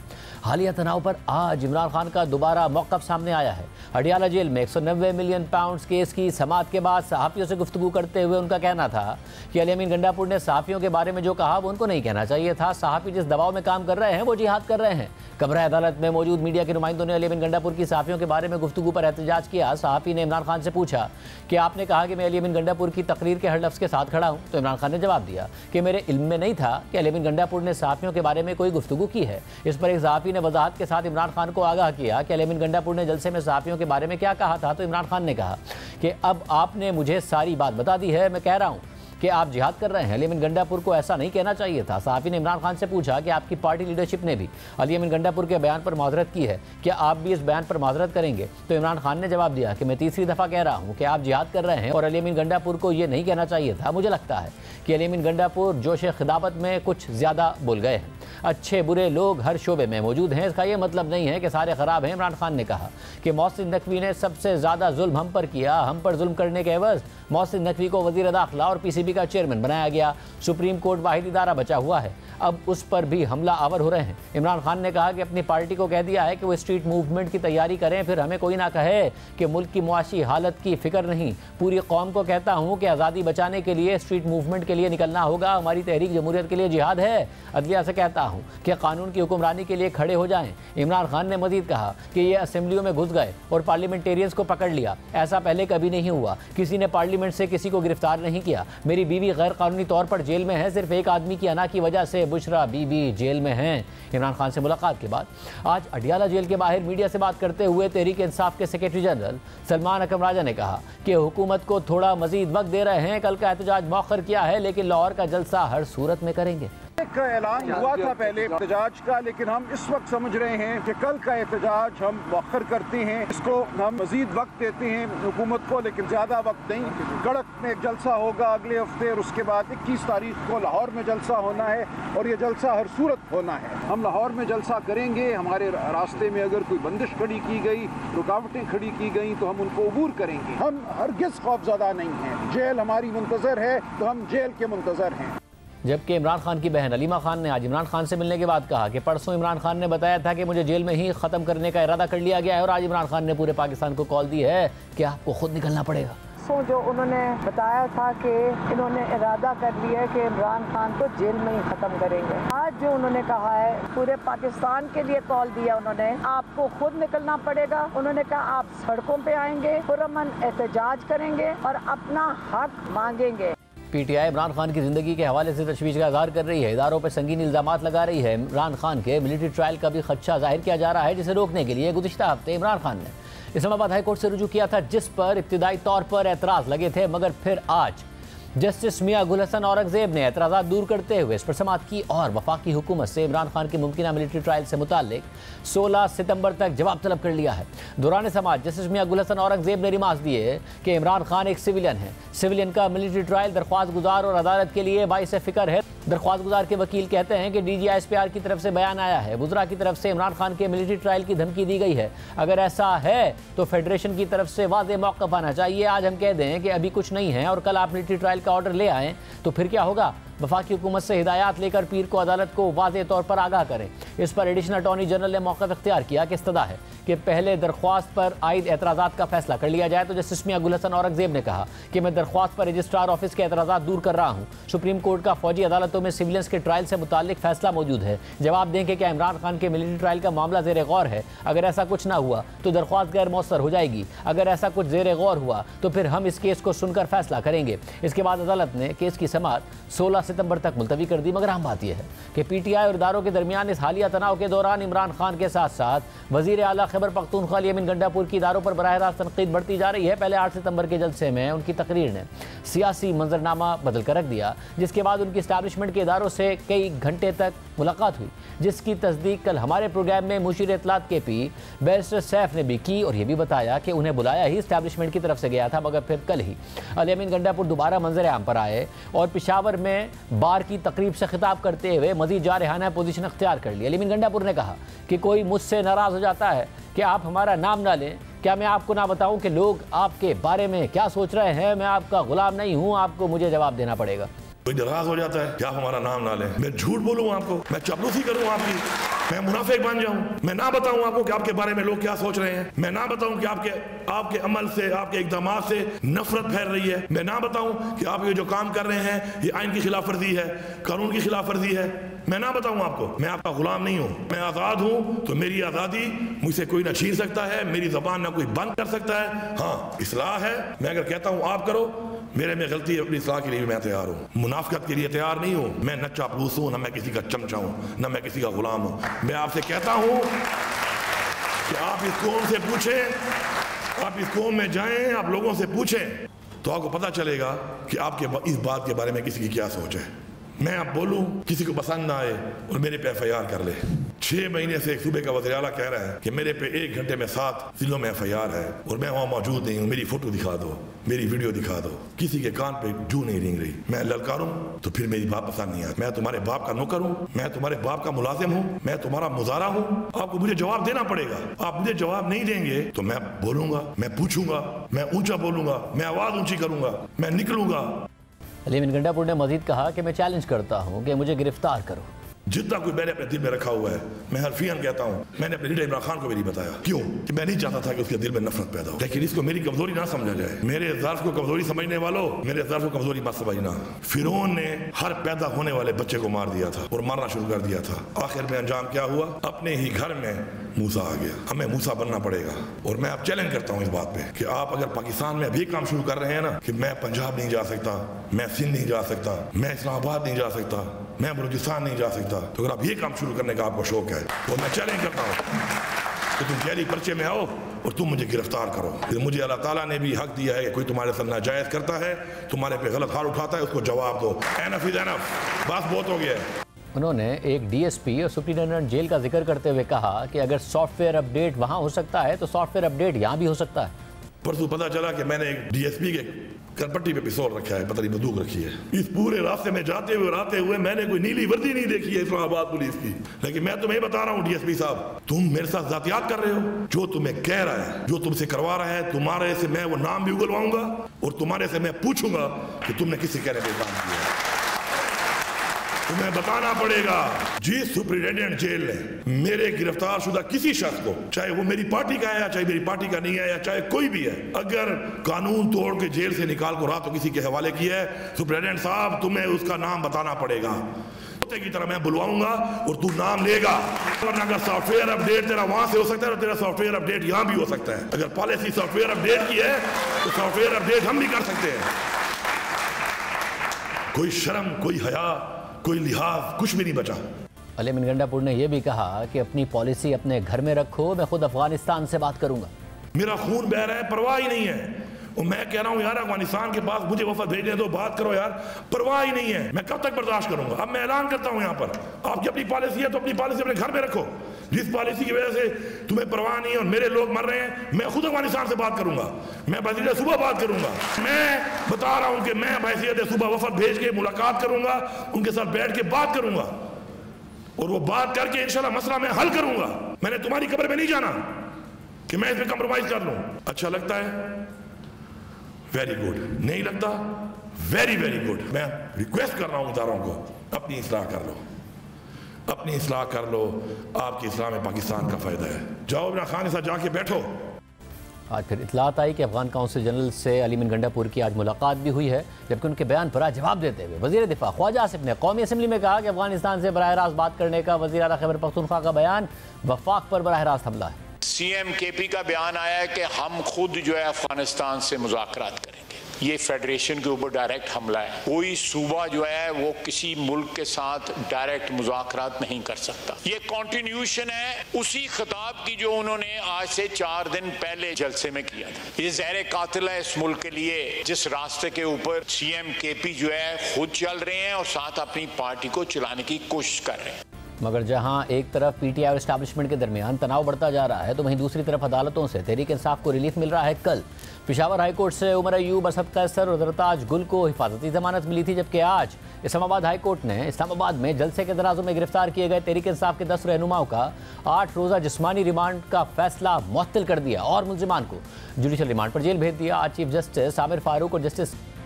हालिया तनाव पर आज इमरान खान का दोबारा मौक़िफ़ सामने आया है। अडियाला जेल में एक सौ नब्बे मिलियन पाउंड्स केस की समाअत के बाद सहाफ़ियों से गुफ्तगू करते हुए उनका कहना था कि अली अमीन गंडापुर ने सहाफ़ियों के बारे में जो कहा वो उनको नहीं कहना चाहिए था। सहाफ़ी जिस दबाव में काम कर रहे हैं वो जिहाद कर रहे हैं। कमरा अदालत में मौजूद मीडिया के नुमाइंदों ने अली अमीन गंडापुर की सहाफ़ियों के बारे में गुफ्तगू पर एहतजाज किया। सहाफ़ी ने इमरान खान से पूछा कि आपने कहा कि मैं अली अमीन गंडापुर की तकरीर के हर लफ्ज़ के साथ खड़ा हूँ, तो इमरान खान ने जवाब दिया कि मेरे इल्म में नहीं था कि अली अमीन गंडापुर ने सहाफ़ियों के बारे में कोई गुफ्तगू की है। इस पर एक सहाफ़ी ने वजाहत के साथ इमरान खान को आगाह किया कि अली अमीन गंडापुर ने जलसे में सहाफ़ियों के बारे में क्या कहा था। तो इमरान खान ने कहा कि अब आपने मुझे सारी बात बता दी है, मैं कह रहा हूँ कि आप जिहाद कर रहे हैं। अली अमीन गंडापुर को ऐसा नहीं कहना चाहिए था। सहाफ़ी ने इमरान खान से पूछा कि आपकी पार्टी लीडरशिप ने भी अली अमीन गंडापुर के बयान पर माजरत की है, क्या आप भी इस बयान पर माजरत करेंगे? तो इमरान खान ने जवाब दिया कि मैं तीसरी दफ़ा कह रहा हूँ कि आप जिहाद कर रहे हैं और अली अमीन गंडापुर को ये नहीं कहना चाहिए था। मुझे लगता है कि अली अमीन गंडापुर जोश खिदाबत में कुछ ज़्यादा बोल गए हैं। अच्छे बुरे लोग हर शोबे में मौजूद हैं, इसका यह मतलब नहीं है कि सारे ख़राब हैं। इमरान खान ने कहा कि मोहसिन नकवी ने सबसे ज़्यादा जुल्म हम पर किया, हम पर जुल्म करने के एवज़ मोहसिन नकवी को वज़ीर दाखिला और पी सी बी का चेयरमैन बनाया गया। सुप्रीम कोर्ट वाहिद इदारा बचा हुआ है, अब उस पर भी हमला आवर हो रहे हैं। इमरान खान ने कहा कि अपनी पार्टी को कह दिया है कि वो स्ट्रीट मूवमेंट की तैयारी करें, फिर हमें कोई ना कहे कि मुल्क की मुआशी हालत की फ़िक्र नहीं। पूरी कौम को कहता हूँ कि आज़ादी बचाने के लिए स्ट्रीट मूवमेंट के लिए निकलना होगा। हमारी तहरीक जमहूरियत के लिए जिहाद है। अदलिया से कहता हूँ कि कानून की हुक्मरानी के लिए खड़े हो जाएं। इमरान खान ने मजीद कहा कि ये असेंबलियों में घुस गए और पार्लियामेंटेरियंस को पकड़ लिया, ऐसा पहले कभी नहीं हुआ। किसी ने पार्लियामेंट से किसी को गिरफ्तार नहीं किया। मेरी बीवी गैर कानूनी तौर पर जेल में है, सिर्फ एक आदमी की अना की वजह से बुशरा बीबी जेल में हैं। इमरान खान से मुलाकात के बाद आज अडियाला जेल के बाहर मीडिया से बात करते हुए तहरीक इंसाफ के सेक्रेटरी जनरल सलमान अकरम राजा ने कहा कि हुकूमत को थोड़ा मजीद वक्त दे रहे हैं। कल का एहतजाज मौखर किया है, लेकिन लाहौर का जलसा हर सूरत में करेंगे। एक ऐलान हुआ था पहले एहतजाज का, लेकिन हम इस वक्त समझ रहे हैं कि कल का एहतजाज हम मौखर करते हैं। इसको हम मजीद वक्त देते हैं हुकूमत को, लेकिन ज़्यादा वक्त नहीं। गड़क में एक जलसा होगा अगले हफ्ते और उसके बाद इक्कीस तारीख को लाहौर में जलसा होना है और ये जलसा हर सूरत होना है। हम लाहौर में जलसा करेंगे। हमारे रास्ते में अगर कोई बंदिश खड़ी की गई, रुकावटें खड़ी की गई, तो हम उनको अबूर करेंगे। हम हरगिज़ खौफज़दा नहीं हैं। जेल हमारी मुंतज़र है तो हम जेल के मुंतज़र हैं। जबकि इमरान खान की बहन अलीमा खान ने आज इमरान खान से मिलने के बाद कहा कि परसों इमरान खान ने बताया था कि मुझे जेल में ही ख़त्म करने का इरादा कर लिया गया है और आज इमरान खान ने पूरे पाकिस्तान को कॉल दी है कि आपको खुद निकलना पड़ेगा। जो उन्होंने बताया था कि इन्होंने इरादा कर लिया है कि इमरान खान को जेल में ही ख़त्म करेंगे। आज जो उन्होंने कहा है पूरे पाकिस्तान के लिए कॉल दिया उन्होंने, आपको खुद निकलना पड़ेगा। उन्होंने कहा आप सड़कों पे आएंगे, पुरअमन एहतजाज करेंगे और अपना हक मांगेंगे। पीटीआई इमरान खान की ज़िंदगी के हवाले से तशवीश का इज़हार कर रही है। इदारों पर संगीन इल्ज़ामात लगा रही है। इमरान खान के मिलिट्री ट्रायल का भी खदशा जाहिर किया जा रहा है, जिसे रोकने के लिए गुज़िश्ता हफ्ते इमरान खान ने इस्लामाबाद हाई कोर्ट से रुजू किया था, जिस पर इब्तिदाई तौर पर एतराज़ लगे थे, मगर फिर आज जस्टिस मियां गुल हसन औरंगजेब ने एतराज़ात दूर करते हुए इस पर समाअत की और वफाकी हुकूमत से इमरान खान की मुमकिना मिलिट्री ट्रायल से मुताल्लिक सोलह सितंबर तक जवाब तलब कर लिया है। दौरान समाअत जस्टिस मियां गुल हसन औरंगजेब ने रिमार्क दिए कि इमरान खान एक सिविलियन है। सिविलियन का मिलिट्री ट्रायल दरख्वास्त गुजार और अदालत के लिए बाइस फिक्र है। दरख्वास्त गुजार के वकील कहते हैं कि D G I S P R की तरफ से बयान आया है, वुज़रा की तरफ से इमरान खान के मिलिट्री ट्रायल की धमकी दी गई है। अगर ऐसा है तो फेडरेशन की तरफ से वाज़ेह मौक़िफ़ आना चाहिए। आज हम कह दें कि अभी कुछ नहीं है और कल आप मिलिट्री ट्रायल का ऑर्डर ले आएँ तो फिर क्या होगा? वफाकी हुकूमत से हिदायत लेकर पीर को अदालत को वाज़ेह तौर पर आगाह करें। इस पर एडिशनल अटॉर्नी जनरल ने मौक़िफ़ इख्तियार किया कि इस्तदा है कि पहले दरख्वास्त पर आयद एतराज़ात का फैसला कर लिया जाए। तो जस्टिस मियां गुल हसन औरंगजेब ने कहा कि मैं दरख्वास्त पर रजिस्ट्रार ऑफिस के एतराज़ात दूर कर रहा हूँ। सुप्रीम कोर्ट का फौजी अदालतों में सिविलियंस के ट्रायल से मुताल्लिक फैसला मौजूद है। जवाब दें कि क्या इमरान खान के मिलिट्री ट्रायल का मामला ज़ेर गौर है। अगर ऐसा कुछ ना हुआ तो दरख्वास्त गैर मौसर हो जाएगी। अगर ऐसा कुछ ज़ेर गौर हुआ तो फिर हम इस केस को सुनकर फैसला करेंगे। इसके बाद अदालत ने केस की समाअत सोलह सितंबर तक मुलतवी कर दी। मगर अहम बात यह है कि पीटीआई और इदारों के दरमियान इस हालिया तनाव के दौरान इमरान खान के साथ साथ वजीर आला खैबर पख्तूनख्वा अली अमीन गंडापुर की इदारों पर बराह रास्त तनकीद बढ़ती जा रही है। पहले आठ सितंबर के जलसे में उनकी तकरीर ने सियासी मंजरनामा बदल कर रख दिया, जिसके बाद उनकी इस्टेब्लिशमेंट के इदारों से कई घंटे तक मुलाकात हुई, जिसकी तस्दीक कल हमारे प्रोग्राम में मुशीर इत्तलात के पी बैरिस्टर सैफ ने भी की और यह भी बताया कि उन्हें बुलाया ही इस्टेब्लिशमेंट की तरफ से गया था। मगर फिर कल ही अली अमीन गंडापुर दोबारा मंजर आम पर आए और पेशावर में बार की तकरीब से खिताब करते हुए मजीद जारहाना पोजीशन अख्तियार कर ली। अली अमीन गंडापुर ने कहा कि कोई मुझसे नाराज़ हो जाता है कि आप हमारा नाम ना लें, क्या मैं आपको ना बताऊं कि लोग आपके बारे में क्या सोच रहे हैं? मैं आपका गुलाम नहीं हूं, आपको मुझे जवाब देना पड़ेगा। कोई नाराज हो जाता है कि आप हमारा नाम ना लें। मैं झूठ बोलूं आपको, मैं चापलूसी करूं आपकी, मैं मुनाफिक बन जाऊं, मैं ना बताऊं आपको कि आपके बारे में लोग क्या सोच रहे हैं, मैं ना बताऊं कि आपके आपके अमल से, आपके इक़दाम से नफरत फैल रही है, मैं ना बताऊं कि आप ये जो काम कर रहे हैं ये आइन की खिलाफ वर्जी है, कानून की खिलाफ वर्जी है, मैं ना बताऊं आपको। मैं आपका गुलाम नहीं हूं, मैं आज़ाद हूं, तो मेरी आज़ादी मुझसे कोई ना छीन सकता है, मेरी ज़बान ना कोई बंद कर सकता है। हाँ, इस्लाह है, मैं अगर कहता हूं आप करो, मेरे में गलती है, अपनी इस्लाह के लिए भी मैं तैयार हूँ, मुनाफिकत के लिए तैयार नहीं हूँ। मैं न चापलूस हूँ, न मैं किसी का चमचा हूँ, न मैं किसी का गुलाम हूँ। मैं आपसे कहता हूँ कि आप इस कौम से पूछें, आप इस कौम में जाएं, आप लोगों से पूछें, तो आपको पता चलेगा कि आपके इस बात के बारे में किसी की क्या सोच है। मैं अब बोलूं, किसी को पसंद ना आए और मेरे पे एफ आई आर कर ले। छह महीने से एक सूबे का वज़ीर आला कह रहा है कि मेरे पे एक घंटे में सात जिलों में एफ आई आर है और मैं वहां मौजूद नहीं हूं, मेरी फोटो दिखा दो, मेरी वीडियो दिखा दो। किसी के कान पे जू नहीं रेंग रही। मैं ललकारूं तो फिर मेरी बात पसंद नहीं आती। मैं तुम्हारे बाप का नौकर हूं, मैं तुम्हारे बाप का मुलाजिम हूं, मैं तुम्हारा मुजारा हूं, आपको मुझे जवाब देना पड़ेगा। आप मुझे जवाब नहीं देंगे तो मैं बोलूंगा, मैं पूछूंगा, मैं ऊंचा बोलूंगा, मैं आवाज ऊंची करूंगा, मैं निकलूंगा। अलीम गंडापुर ने मजीद कहा कि मैं चैलेंज करता हूं कि मुझे गिरफ्तार करो। जितना कोई मैंने अपने दिल में रखा हुआ है, मैं हरफियन कहता हूँ, मैंने अपने लीडर इमरान खान को भी नहीं बताया। क्यों? कि मैं नहीं चाहता था कि उसके दिल में नफरत पैदा हो, लेकिन इसको मेरी कमजोरी ना समझा जाए। मेरे ज़र्फ को कमजोरी समझने वालों, मेरे ज़र्फ को कमजोरी मत समझना। फिरौन ने हर पैदा होने वाले बच्चे को मार दिया था और मारना शुरू कर दिया था। आखिर में अंजाम क्या हुआ? अपने ही घर में मूसा आ गया। हमें मूसा बनना पड़ेगा। और मैं अब चैलेंज करता हूँ इस बात पे कि आप अगर पाकिस्तान में अभी काम शुरू कर रहे हैं ना कि मैं पंजाब नहीं जा सकता, मैं सिंध नहीं जा सकता, मैं इस्लामाबाद नहीं जा सकता, मैं बलूचिस्तान नहीं जा सकता, तो अगर आप ये काम शुरू करने का आपको शौक है तो मैं चैलेंज करता हूँ कि तुम गहरी पर्चे में आओ और तुम मुझे गिरफ्तार करो। मुझे अल्लाह ताला ने भी हक दिया है कि कोई तुम्हारे साथ नाजायज करता है, तुम्हारे पे गलत हाथ उठाता है, उसको जवाब दो। एनफ इज एनफ, बस बहुत हो गया है। उन्होंने एक डी एस पी और सुप्रिंटेंडेंट जेल का जिक्र करते हुए कहा कि अगर सॉफ्टवेयर अपडेट वहां हो सकता है तो सॉफ्टवेयर अपडेट यहाँ भी हो सकता है। परसों पता चला कि मैंने एक डी एस पी के करपट्टी पे पिस्तौल रखा है, पता नहीं बंदूक रखी है। इस पूरे रास्ते में जाते हुए आते हुए मैंने कोई नीली वर्दी नहीं देखी है इस्लामाबाद पुलिस की। लेकिन मैं तुम्हें बता रहा हूँ डी एस पी साहब, तुम मेरे साथ जातियात कर रहे हो। जो तुम्हें कह रहा है, जो तुमसे करवा रहा है, तुम्हारे से मैं वो नाम भी उगलवाऊंगा और तुम्हारे से मैं पूछूंगा कि तुमने किससे कहने पे काम किया है। तुम्हें बताना पड़ेगा। जिस सुप्रिंटेंडेंट जेल ने मेरे गिरफ्तार शुदा किसी शख्स को, चाहे वो मेरी पार्टी का है या चाहे मेरी पार्टी का नहीं है या चाहे कोई भी है, अगर कानून तोड़ के जेल से निकाल को रात तो किसी के हवाले किया है, सुप्रिंटेंडेंट साहब तुम्हें उसका नाम बताना पड़ेगा। की तरह मैं बुलवाऊंगा और तू नाम लेगा। वरना अगर सॉफ्टवेयर अपडेट तेरा वहां से हो सकता है तो तेरा सॉफ्टवेयर अपडेट यहां भी हो सकता है। अगर पॉलिसी सॉफ्टवेयर अपडेट की है तो सॉफ्टवेयर अपडेट हम भी कर सकते हैं। कोई शर्म, कोई हया, कोई लिहाज कुछ भी नहीं बचा। अलीम गंडापुर ने यह भी कहा कि अपनी पॉलिसी अपने घर में रखो, मैं खुद अफगानिस्तान से बात करूंगा। मेरा खून बह रहा है, परवाह ही नहीं है। और मैं कह रहा हूं यार अफगानिस्तान के पास मुझे वफद भेजने दो, बात करो यार, परवाह ही नहीं है। मैं कब तक बर्दाश्त करूंगा? अब मैं ऐलान करता हूं यहाँ पर, आपकी अपनी पॉलिसी है तो अपनी पॉलिसी अपने घर में रखो। जिस पॉलिसी की वजह से तुम्हें परवाह नहीं है और मेरे लोग मर रहे हैं, मैं खुद अफगानिस्तान से बात करूंगा, मैं बहसीयत सुबह बात करूंगा। मैं बता रहा हूं कि मैं बहसीयत सुबह वफद भेज के मुलाकात करूंगा, उनके साथ बैठ के बात करूंगा और वो बात करके इंशाल्लाह मसला मैं हल करूंगा। मैंने तुम्हारी कब्र में नहीं जाना कि मैं इसमें कंप्रोमाइज कर लूं। अच्छा लगता है? Very good. नहीं लगता? Very very good. मैं रिक्वेस्ट कर रहा हूं इदारों को, अपनी इस्लाह कर लो, अपनी इस्लाह कर लो। आपकी इस्लाह में पाकिस्तान का फायदा है। जाओ इमरान खान के साथ जाके बैठो। आज फिर इतलात आई कि अफगान काउंसिल जनरल से अलीम गंडापुर की आज मुलाकात भी हुई है, जबकि उनके बयान पर आज जवाब देते हुए वजीर दिफा ख्वाजा आसिफ ने कौमी असम्बली में कहा कि अफगानिस्तान से बराह रास्त बात करने का वजीर आला खैबर पख्तूनख्वा का बयान वफाक पर बराह रास्त हमला है। सीएम केपी का बयान आया है कि हम खुद जो है अफगानिस्तान से मुज़ाकरात करेंगे। ये फेडरेशन के ऊपर डायरेक्ट हमला है। कोई सूबा जो है वो किसी मुल्क के साथ डायरेक्ट मुज़ाकरात नहीं कर सकता। ये कॉन्टिन्यूशन है उसी खिताब की जो उन्होंने आज से चार दिन पहले जलसे में किया था। ये ज़हर कातिल है इस मुल्क के लिए, जिस रास्ते के ऊपर सीएम केपी जो है खुद चल रहे हैं और साथ अपनी पार्टी को चलाने की कोशिश कर रहे हैं। मगर जहां एक तरफ पीटीआई और एस्टैब्लिशमेंट के दरमियान तनाव बढ़ता जा रहा है, तो वहीं दूसरी तरफ अदालतों से तहरीक इंसाफ को रिलीफ मिल रहा है। कल पेशावर हाईकोर्ट से उमर अयूब, असद कैसर और ज़रताज गुल को हिफाजती जमानत मिली थी, जबकि आज इस्लामाबाद हाईकोर्ट ने इस्लामाबाद में जलसे के तनाज़ुर में गिरफ्तार किए गए तहरीक इंसाफ के दस रहनुमाओं का आठ रोज़ा जिस्मानी रिमांड का फैसला मुअत्तल कर दिया और मुलजिमान को जुडिशल रिमांड पर जेल भेज दिया। आज चीफ जस्टिस आमिर फारूक और जस्टिस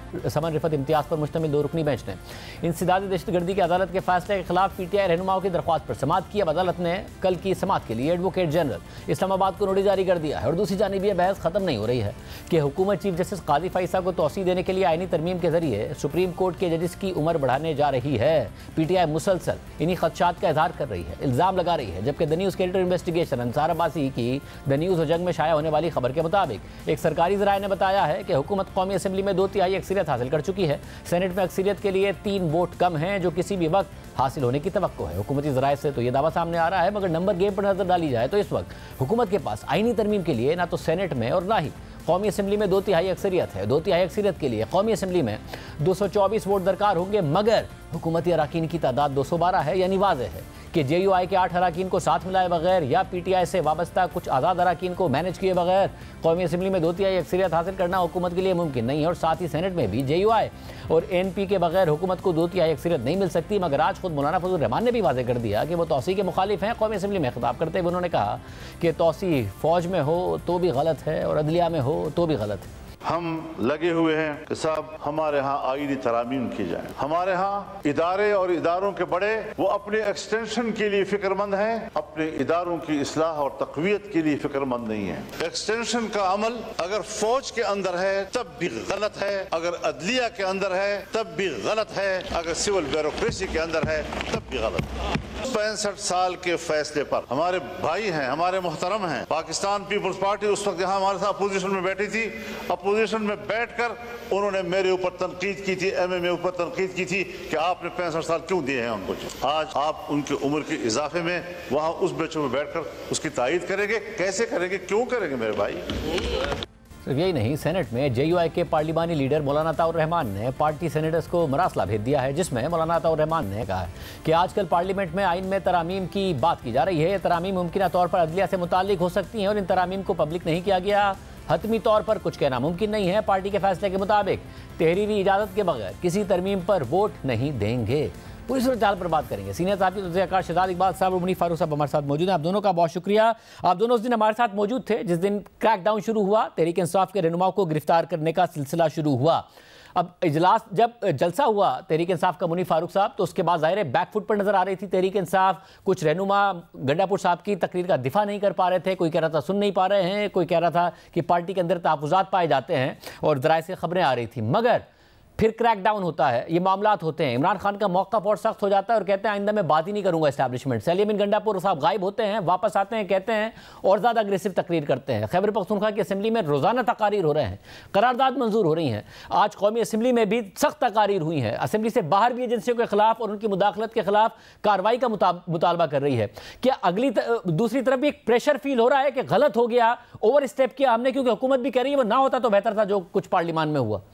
समन रिफत इम्तियाज पर मुश्तमिल दो रुकनी बेंच ने इंसदाद दहशतगर्दी की अदालत के फैसले के खिलाफ पीटीआई रहनुमाओं की दरख्वास्त पर समाअत की। अब अदालत ने कल की समाअत के लिए एडवोकेट जनरल इस्लामाबाद को नोटिस जारी कर दिया है। और दूसरी जानिब यह बहस खत्म नहीं हो रही है कि हुकूमत चीफ जस्टिस काजी फैसल को तौसीह देने के लिए आईनी तरमीम के जरिए सुप्रीम कोर्ट के जजेस की उम्र बढ़ाने जा रही है। पीटीआई मुसलसल इन्हीं खदशात का इजहार कर रही है, इल्ज़ाम लगा रही है। जबकि द न्यूज़ के एडिटर इन्वेस्टिगेशन अंसार अब्बासी की द न्यूज़ और जंग में शाया होने वाली खबर के मुताबिक एक सरकारी ज़राए ने बताया है कि हुकूमत कौमी असम्बली में दो तिहाई अक्सरियत हासिल कर चुकी है। सेनेट में अक्सरियत के लिए तीन वोट कम हैं जो किसी भी वक्त हासिल होने की तवक्को है। हुकूमती ज़राए से तो यह दावा सामने आ रहा है, मगर नंबर गेम पर नजर डाली जाए तो इस वक्त हुकूमत के पास आईनी तरमीम के लिए ना तो सेनेट में और ना ही कौमी असम्बली में दो तिहाई अक्सरियत है। दो तिहाई अक्सरियत के लिए कौमी असम्बली में दो सौ चौबीस वोट दरकार होंगे, मगर हुकूमती अराकीन की तादाद दो सौ बारह है। यानी वाज़ेह है कि जे यू आई के आठ अराकीन को साथ मिलाए बगैर या पी टी आई से वाबस्ता कुछ आज़ाद अराकीन को मैनेज किए बगैर कौमी असम्बली में दो तिहाई अक्सरियत हासिल करना हुकूमत के लिए मुमकिन नहीं है। और साथ ही सेनेट में भी जे यू आई और एन पी के बगैर हुकूमत को दो तिहाई अक्सरियत नहीं मिल सकती। मगर आज खुद मौलाना फजल रहमान ने भी वाज़ेह कर दिया कि वो तौसीह के मुखालिफ हैं। कौमी असम्बली में खिताब करते हुए उन्होंने कहा कि तौसीह फौज में हो तो भी गलत है और अदलिया में हो तो भी गलत है। हम लगे हुए हैं कि साहब हमारे यहाँ आईनी तरामीम की जाए। हमारे यहाँ इदारे और इदारों के बड़े वो अपने एक्सटेंशन के लिए फिक्रमंद हैं, अपने इदारों की इस्लाह और तक़वियत के लिए फिक्रमंद नहीं है। एक्सटेंशन का अमल अगर फौज के अंदर है तब भी गलत है, अगर अदलिया के अंदर है तब भी गलत है, अगर सिविल ब्यूरोक्रेसी के अंदर है तब भी गलत है। पैंसठ साल के फैसले पर हमारे भाई हैं, हमारे मोहतरम हैं। पाकिस्तान पीपल्स पार्टी उस वक्त यहाँ हमारे साथ अपोजिशन में बैठी थी। अपोजिशन में बैठकर उन्होंने मेरे ऊपर तनकीद की थी, एम एम ए ऊपर तनकीद की थी कि आपने पैंसठ साल क्यों दिए हैं हमको। आज आप उनकी उम्र के इजाफे में वहाँ उस बेंचों में बैठकर उसकी तायीद करेंगे? कैसे करेंगे, क्यों करेंगे मेरे भाई? सिर्फ यही नहीं, सेनेट में जे यू आई के पार्लिमानी लीडर मौलाना अताउर रहमान ने पार्टी सेनेटर्स को मरासला भेज दिया है, जिसमें मौलाना अताउर रहमान ने कहा है कि आजकल पार्लियामेंट में आइन में तरामीम की बात की जा रही है। ये तरामीम मुमकिन तौर पर अदलिया से मुताल्लिक हो सकती हैं और इन तरामीम को पब्लिक नहीं किया गया। हतमी तौर पर कुछ कहना मुमकिन नहीं है। पार्टी के फैसले के मुताबिक तहरीरी इजाज़त के बगैर किसी तरमीम पर वोट नहीं देंगे। पूरी सूरत हाल पर बात करेंगे। सीनियर साहब तज़कियाकार शहजाद इकबाल साहब और मुनीफ फारूक साहब हमारे साथ मौजूद हैं। आप दोनों का बहुत शुक्रिया। आप दोनों उस दिन हमारे साथ मौजूद थे जिस दिन क्रैकडाउन शुरू हुआ, तहरीक इंसाफ के रहनुमाओं को गिरफ्तार करने का सिलसिला शुरू हुआ। अब इजलास जब जलसा हुआ तहरीक इंसाफ का मुनीफ फारूक साहब, तो उसके बाद ज़ाहिर है बैकफुट पर नजर आ रही थी तहरीक इंसाफ। कुछ रहनुमा गंडापुर साहब की तकरीर का दिफा नहीं कर पा रहे थे, कोई कह रहा था सुन नहीं पा रहे हैं, कोई कह रहा था कि पार्टी के अंदर तहफ़्फ़ुज़ात पाए जाते हैं और ज़राए से खबरें आ रही थी। मगर फिर क्रैकडाउन होता है, ये मामलात होते हैं। इमरान खान का मौका बहुत सख्त हो जाता है और कहते हैं आइंदा मैं बात ही नहीं करूंगा एस्टैब्लिशमेंट से। अली अमीन गंडापुर साहब गायब होते हैं, वापस आते हैं, कहते हैं और ज़्यादा अग्रेसिव तकरीर करते हैं। खैबर पख्तूनख्वा की असम्बली में रोज़ाना तकारीर हो रहे हैं, करारदाद मंजूर हो रही हैं। आज कौमी असम्बली में भी सख्त तकारीर हुई हैं। असम्बली से बाहर भी एजेंसियों के खिलाफ और उनकी मुदाखलत के खिलाफ कार्रवाई का मुतालबा कर रही है। क्या अगली त, दूसरी तरफ भी एक प्रेशर फील हो रहा है कि गलत हो गया, ओवर स्टेप किया हमने, क्योंकि हुकूमत भी कह रही है वो ना होता तो बेहतर था जो कुछ पार्लियामान में हुआ?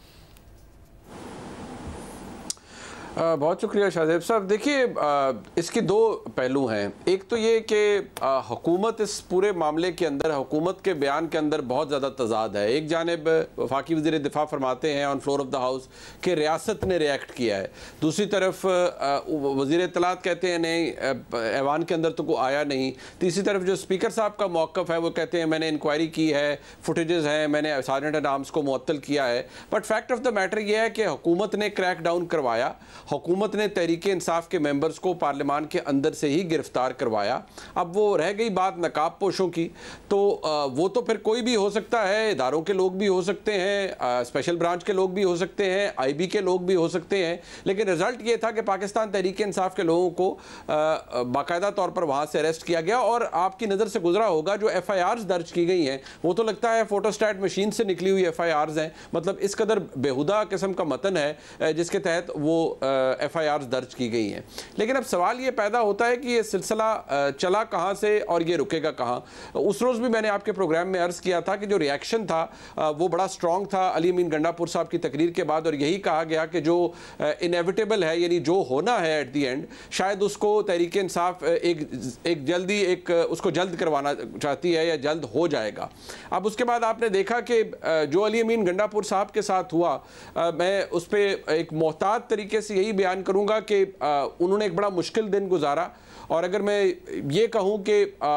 आ, बहुत शुक्रिया शाहजेब साहब। देखिए, इसके दो पहलू हैं। एक तो ये कि हुकूमत इस पूरे मामले के अंदर, हुकूमत के बयान के अंदर बहुत ज़्यादा तजाद है। एक जानिब वफाकी वज़ीर दिफा फरमाते हैं on floor of the house कि रियासत ने रिएक्ट किया है, दूसरी तरफ वज़ीर इत्तलात कहते हैं नहीं ऐवान के अंदर तो कोई आया नहीं, तीसरी तरफ जो स्पीकर साहब का मौक़िफ़ है वो कहते हैं मैंने इंक्वायरी की है, फुटेजेस हैं, मैंने सार्जेंट एट आर्म्स को मुअत्तल किया है। But fact of the matter ये है कि हुकूमत ने क्रैक डाउन करवाया, हुकूमत ने तहरीक इंसाफ के मेंबर्स को पार्लियामान के अंदर से ही गिरफ्तार करवाया। अब वो रह गई बात नकाब पोशों की, तो वो तो फिर कोई भी हो सकता है, इदारों के लोग भी हो सकते हैं, स्पेशल ब्रांच के लोग भी हो सकते हैं, आई बी के लोग भी हो सकते हैं। लेकिन रिजल्ट ये था कि पाकिस्तान तहरीक इंसाफ के लोगों को बाकायदा तौर पर वहाँ से अरेस्ट किया गया। और आपकी नज़र से गुजरा होगा जो एफ आई आर्स दर्ज की गई हैं वो तो लगता है फोटोस्टैट मशीन से निकली हुई एफ आई आर्स हैं। मतलब इस कदर बेहुदा किस्म का मतन है जिसके तहत वो एफ आई आर्स दर्ज की गई हैं। लेकिन अब सवाल ये पैदा होता है कि ये सिलसिला चला कहाँ से और ये रुकेगा कहाँ। उस रोज़ भी मैंने आपके प्रोग्राम में अर्ज़ किया था कि जो रिएक्शन था वो बड़ा स्ट्रॉन्ग था अली अमीन गंडापुर साहब की तकरीर के बाद, और यही कहा गया कि जो इनेविटेबल है, यानी जो होना है एट दी एंड, शायद उसको तहरीक इंसाफ एक एक जल्दी एक उसको जल्द करवाना चाहती है या जल्द हो जाएगा। अब उसके बाद आपने देखा कि जो अली अमीन गंडापुर साहब के साथ हुआ, मैं उस पर एक मोहतात तरीके से यही बयान करूंगा कि उन्होंने एक बड़ा मुश्किल दिन गुजारा। और अगर मैं ये कहूँ कि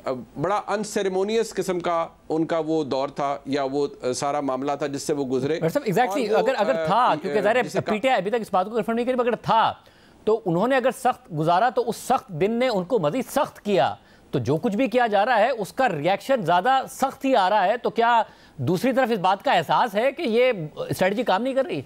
बड़ा अनसेरेमोनियस किस्म का उनका वो दौर था या वो सारा मामला था जिससे वो गुजरे। एग्जैक्टली अगर अगर था, क्योंकि ज़ाहिर पीटीआई अभी तक इस बात को कंफर्म नहीं करी, अगर था तो उन्होंने अगर सख्त गुजारा तो उस सख्त दिन ने उनको मजीद सख्त किया, तो जो कुछ भी किया जा रहा है उसका रिएक्शन ज़्यादा सख्त ही आ रहा है। तो क्या दूसरी तरफ इस बात का एहसास है कि ये स्ट्रेटजी काम नहीं कर रही?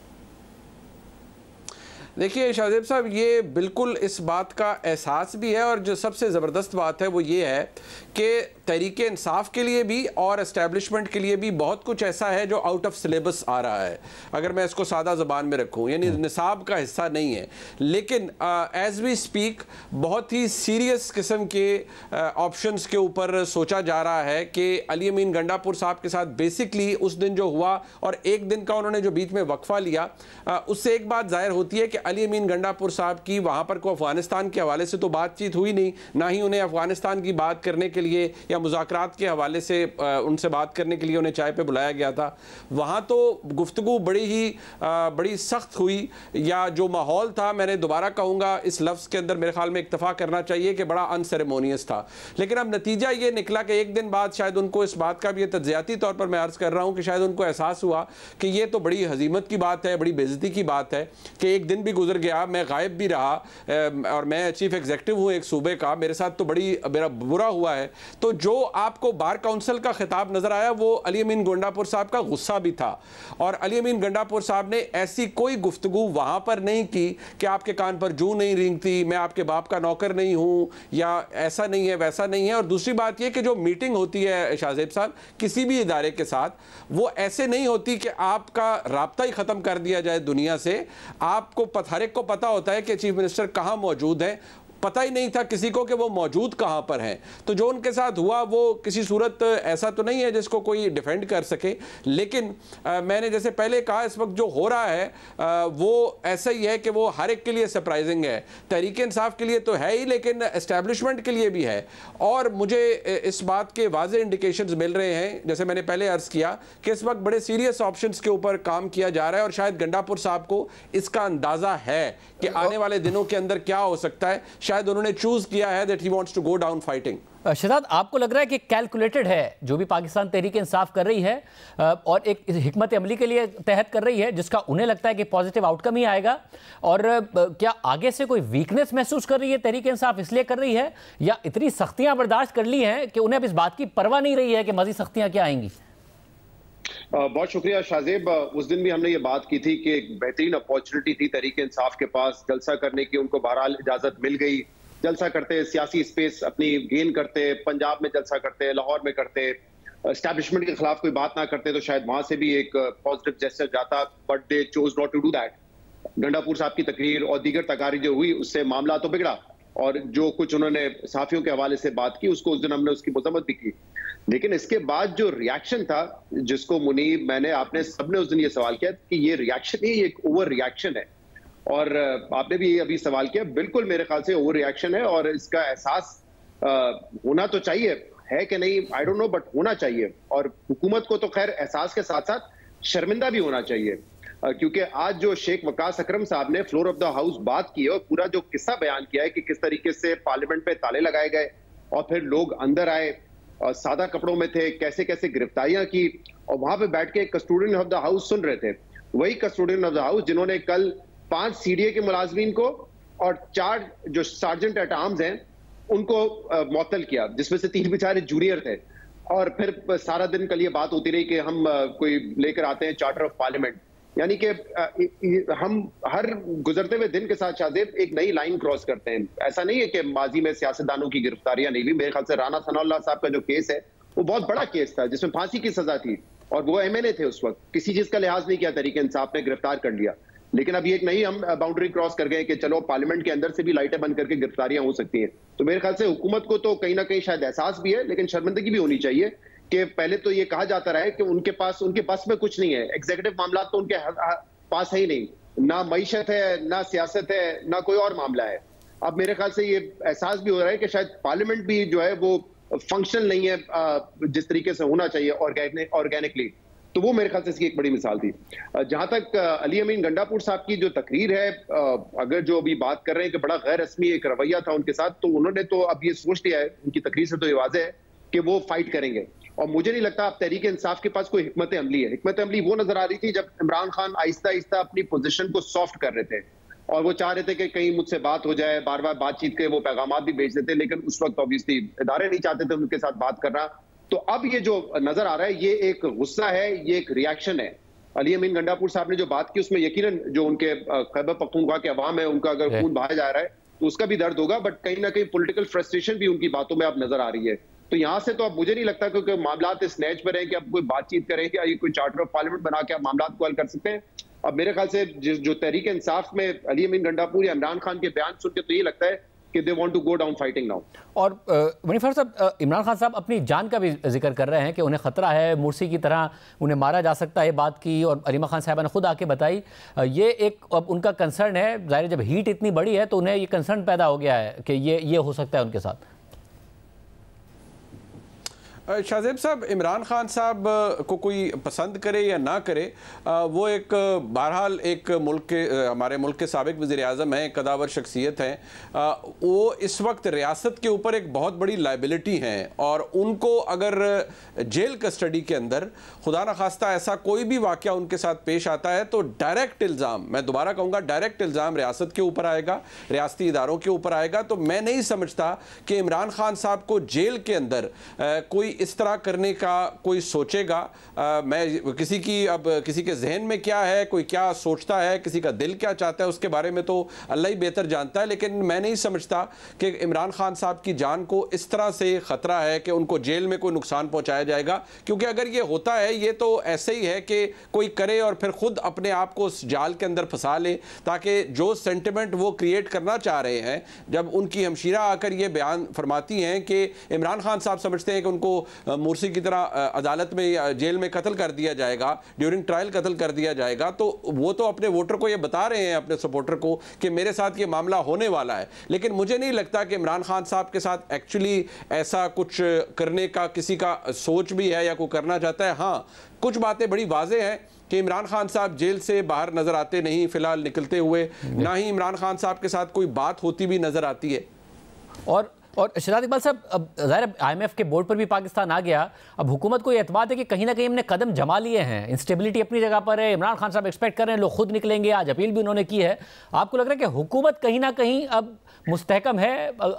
देखिए शाहजेब साहब, ये बिल्कुल इस बात का एहसास भी है, और जो सबसे ज़बरदस्त बात है वो ये है कि तहरीक इंसाफ के लिए भी और एस्टेब्लिशमेंट के लिए भी बहुत कुछ ऐसा है जो आउट ऑफ सिलेबस आ रहा है, अगर मैं इसको सादा ज़बान में रखूं, यानी निसाब का हिस्सा नहीं है। लेकिन एज वी स्पीक बहुत ही सीरियस किस्म के ऑप्शंस के ऊपर सोचा जा रहा है कि अली अमीन गंडापुर साहब के साथ बेसिकली उस दिन जो हुआ और एक दिन का उन्होंने जो बीच में वक्फा लिया, आ, उससे एक बात जाहिर होती है कि अली अमीन गंडापुर साहब की वहाँ पर कोई अफगानिस्तान के हवाले से तो बातचीत हुई नहीं, ना ही उन्हें अफगानिस्तान की बात करने के लिए या मुज़ाकरात के हवाले से आ, उनसे बात करने के लिए उन्हें चाय पे बुलाया गया था। वहाँ तो गुफ्तगू बड़ी ही आ, बड़ी सख्त हुई, या जो माहौल था, मैंने दोबारा कहूँगा इस लफ्ज़ के अंदर मेरे ख्याल में इत्तफा करना चाहिए कि बड़ा अनसेरेमोनियस था। लेकिन अब नतीजा ये निकला कि एक दिन बाद शायद उनको इस बात का भी तज्जियाती तौर पर मैं अर्ज़ कर रहा हूँ कि शायद उनको एहसास हुआ कि ये तो बड़ी हजीमत की बात है, बड़ी बेइज्जती की बात है कि एक दिन भी गुजर गया, मैं गायब भी रहा, और मैं चीफ एग्जीक्यूटिव हूँ एक सूबे का, मेरे साथ तो बड़ी मेरा बुरा हुआ है। तो जो आपको बार काउंसिल का खिताब नजर आया वो अली अमीन गंडापुर साहब का गुस्सा भी था, और अली अमीन गंडापुर साहब ने ऐसी कोई गुफ्तगू वहां पर नहीं की कि आपके कान पर जूं नहीं रेंगती, मैं आपके बाप का नौकर नहीं हूं, या ऐसा नहीं है वैसा नहीं है। और दूसरी बात यह कि जो मीटिंग होती है शाहजेब साहब किसी भी इदारे के साथ, वो ऐसे नहीं होती कि आपका राब्ता ही खत्म कर दिया जाए दुनिया से। आपको हर एक को पता होता है कि चीफ मिनिस्टर कहां मौजूद है, पता ही नहीं था किसी को कि वो मौजूद कहां पर हैं। तो जो उनके साथ हुआ वो किसी सूरत ऐसा तो नहीं है जिसको कोई डिफेंड कर सके, लेकिन आ, मैंने जैसे पहले कहा इस वक्त जो हो रहा है आ, वो ऐसा ही है कि वो हर एक के लिए सरप्राइजिंग है। तहरीक इंसाफ के लिए तो है ही, लेकिन एस्टेब्लिशमेंट के लिए भी है। और मुझे इस बात के वाज़े इंडिकेशंस मिल रहे हैं, जैसे मैंने पहले अर्ज़ किया कि इस वक्त बड़े सीरियस ऑप्शंस के ऊपर काम किया जा रहा है, और शायद गंडापुर साहब को इसका अंदाज़ा है कि आने वाले दिनों के अंदर क्या हो सकता है। शायद उन्होंने चूज किया है that he wants to go down fighting. Shahzad, आपको लग रहा है कि कैलकुलेटेड है जो भी पाकिस्तान तहरीक इंसाफ कर रही है, और एक हिकमत अमली के लिए तहत कर रही है जिसका उन्हें लगता है कि पॉजिटिव आउटकम ही आएगा? और क्या आगे से कोई वीकनेस महसूस कर रही है तहरीक इंसाफ इसलिए कर रही है, या इतनी सख्तियां बर्दाश्त कर ली हैं कि उन्हें अब इस बात की परवाह नहीं रही है कि मज़ीद सख्तियां क्या आएंगी? बहुत शुक्रिया शाहजेब। उस दिन भी हमने ये बात की थी कि एक बेहतरीन अपॉर्चुनिटी थी तहरीक इंसाफ के पास जलसा करने की, उनको बहरहाल इजाजत मिल गई। जलसा करते, सियासी स्पेस अपनी गेन करते, पंजाब में जलसा करते, लाहौर में करते, एस्टैब्लिशमेंट के खिलाफ कोई बात ना करते, तो शायद वहां से भी एक पॉजिटिव जेस्चर जाता, but they chose not to do that. Gandapur साहब की तकरीर और दीगर तकारीर जो हुई उससे मामला तो बिगड़ा, और जो कुछ उन्होंने सहाफियों के हवाले से बात की उसको उस दिन हमने उसकी मजम्मत भी की। लेकिन इसके बाद जो रिएक्शन था, जिसको मुनीब, मैंने, आपने सबने उस दिन ये सवाल किया कि ये रिएक्शन ही एक ओवर रिएक्शन है, और आपने भी अभी सवाल किया, बिल्कुल मेरे ख्याल से ओवर रिएक्शन है, और इसका एहसास होना तो चाहिए, है कि नहीं आई डोंट नो, बट होना चाहिए। और हुकूमत को तो खैर एहसास के साथ साथ शर्मिंदा भी होना चाहिए, क्योंकि आज जो शेख वकास अकरम साहब ने फ्लोर ऑफ द हाउस बात की है और पूरा जो किस्सा बयान किया है कि किस तरीके से पार्लियामेंट पे ताले लगाए गए और फिर लोग अंदर आए, सादा कपड़ों में थे, कैसे कैसे गिरफ्तारियां की, और वहां पे बैठ के कस्टोडियन ऑफ द हाउस सुन रहे थे। वही कस्टोडियन ऑफ द हाउस जिन्होंने कल पांच सीडीए के मुलाजमीन को और चार जो सार्जेंट एट आर्म्स हैं उनको मुअत्तल किया, जिसमें से तीन बेचारे जूनियर थे। और फिर सारा दिन कल ये बात होती रही कि हम कोई लेकर आते हैं चार्टर ऑफ पार्लियामेंट, यानी कि हम हर गुजरते हुए दिन के साथ शाहजेब एक नई लाइन क्रॉस करते हैं। ऐसा नहीं है कि माजी में सियासतदानों की गिरफ्तारियां नहीं हुई। मेरे ख्याल से राना सनाउल्लाह साहब का जो केस है वो बहुत बड़ा केस था जिसमें फांसी की सजा थी, और वो एमएनए थे उस वक्त, किसी चीज का लिहाज नहीं किया तहरीक इंसाफ ने, गिरफ्तार कर लिया। लेकिन अब ये एक नई हम बाउंड्री क्रॉस कर गए कि चलो पार्लियामेंट के अंदर से भी लाइटें बंद करके गिरफ्तारियां हो सकती हैं। तो मेरे ख्याल से हुकूमत को तो कहीं ना कहीं शायद एहसास भी है, लेकिन शर्मिंदगी भी होनी चाहिए कि पहले तो ये कहा जाता रहा है कि उनके पास, उनके बस में कुछ नहीं है, एग्जीक्यूटिव मामला तो उनके पास है ही नहीं, ना मईशत है, ना सियासत है, ना कोई और मामला है। अब मेरे ख्याल से ये एहसास भी हो रहा है कि शायद पार्लियामेंट भी जो है वो फंक्शनल नहीं है जिस तरीके से होना चाहिए ऑर्गेनिकली। तो वो मेरे ख्याल से इसकी एक बड़ी मिसाल थी। जहां तक अली अमीन गंडापुर साहब की जो तकरीर है, अगर जो अभी बात कर रहे हैं कि बड़ा गैर रस्मी एक रवैया था उनके साथ, तो उन्होंने तो अब ये सोच लिया है, उनकी तकरीर से तो ये वाज़ेह है कि वो फाइट करेंगे। और मुझे नहीं लगता अब तहरीक इंसाफ के पास कोई हिकमत अमली है। हिकमत अमली वो नजर आ रही थी जब इमरान खान आहिस्ता आहिस्ता अपनी पोजीशन को सॉफ्ट कर रहे थे और वो चाह रहे थे कि कहीं मुझसे बात हो जाए, बार बार बातचीत के वो पैगाम भी भेज देते, लेकिन उस वक्त ऑब्वियसली इदारे नहीं चाहते थे उनके साथ बात करना। तो अब ये जो नजर आ रहा है, ये एक गुस्सा है, ये एक रिएक्शन है। अली अमीन गंडापुर साहब ने जो बात की उसमें यकीनन जो उनके खैबर पख्तूनख्वा के अवाम है उनका अगर खून बहाया जा रहा है तो उसका भी दर्द होगा, बट कहीं ना कहीं पॉलिटिकल फ्रस्ट्रेशन भी उनकी बातों में अब नजर आ रही है। तो यहाँ से तो अब मुझे नहीं लगता क्योंकि मामला इस नैच पर है कि अब कोई बातचीत करें या कोई चार्टर ऑफ पार्लियामेंट बना के आप मामला को हल कर सकते हैं। अब मेरे ख्याल से जिस जो तहरीक इंसाफ में अली अमीन गंडापुर या इमरान खान के बयान सुन के तो ये लगता है कि they want to go down fighting now. और मनीष फारूक साहब, इमरान खान साहब अपनी जान का भी जिक्र कर रहे हैं कि उन्हें खतरा है, मुर्सी की तरह उन्हें मारा जा सकता है, बात की और अलीमा खान साहबा ने खुद आके बताई। ये एक अब उनका कंसर्न है, ज़ाहिर जब हीट इतनी बड़ी है तो उन्हें ये कंसर्न पैदा हो गया है कि ये ये हो सकता है उनके साथ। शाहजेब साहब, इमरान खान साहब को कोई पसंद करे या ना करे, वो एक बहरहाल एक मुल्क के हमारे मुल्क के साबिक वज़ीर आज़म हैं, कदावर शख्सियत हैं, वो इस वक्त रियासत के ऊपर एक बहुत बड़ी लाइबिलिटी हैं और उनको अगर जेल कस्टडी के अंदर खुदा न खास्ता ऐसा कोई भी वाक़या उनके साथ पेश आता है तो डायरेक्ट इल्ज़ाम, मैं दोबारा कहूँगा डायरेक्ट इल्ज़ाम रियासत के ऊपर आएगा, रियासती इदारों के ऊपर आएगा। तो मैं नहीं समझता कि इमरान खान साहब को जेल के अंदर कोई इस तरह करने का कोई सोचेगा। आ, मैं किसी की अब किसी के जहन में क्या है, कोई क्या सोचता है, किसी का दिल क्या चाहता है, उसके बारे में तो अल्लाह ही बेहतर जानता है, लेकिन मैं नहीं समझता कि इमरान खान साहब की जान को इस तरह से ख़तरा है कि उनको जेल में कोई नुकसान पहुंचाया जाएगा। क्योंकि अगर ये होता है, ये तो ऐसे ही है कि कोई करे और फिर खुद अपने आप को उस जाल के अंदर फंसा ले, ताकि जो सेंटिमेंट वो क्रिएट करना चाह रहे हैं, जब उनकी हमशीरा आकर ये बयान फरमाती हैं कि इमरान खान साहब समझते हैं कि उनको मुर्सी की तरह अदालत में जेल में कत्ल कर दिया जाएगा, ड्यूरिंग ट्रायल कत्ल कर दिया जाएगा, तो वो तो अपने वोटर को ये बता रहे हैं, अपने सपोर्टर को, कि मेरे साथ ये मामला होने वाला है। लेकिन मुझे नहीं लगता कि इमरान खान साहब के साथ एक्चुअली ऐसा कुछ करने का किसी का सोच भी है या कोई करना चाहता है। हाँ, कुछ बातें बड़ी वाज़ेह हैं कि इमरान खान साहब जेल से बाहर नजर आते नहीं फिलहाल निकलते हुए, ना ही इमरान खान साहब के साथ कोई बात होती भी नजर आती है। और और शहजाद इकबाल साहब, अब ज़ाहिर आईएमएफ के बोर्ड पर भी पाकिस्तान आ गया, अब हुकूमत को ये एतबार है कि कहीं ना कहीं हमने कदम जमा लिए हैं, इंस्टेबिलिटी अपनी जगह पर है, इमरान खान साहब एक्सपेक्ट कर रहे हैं लोग खुद निकलेंगे, आज अपील भी उन्होंने की है। आपको लग रहा है कि हुकूमत कहीं ना कहीं अब मुस्तहकम है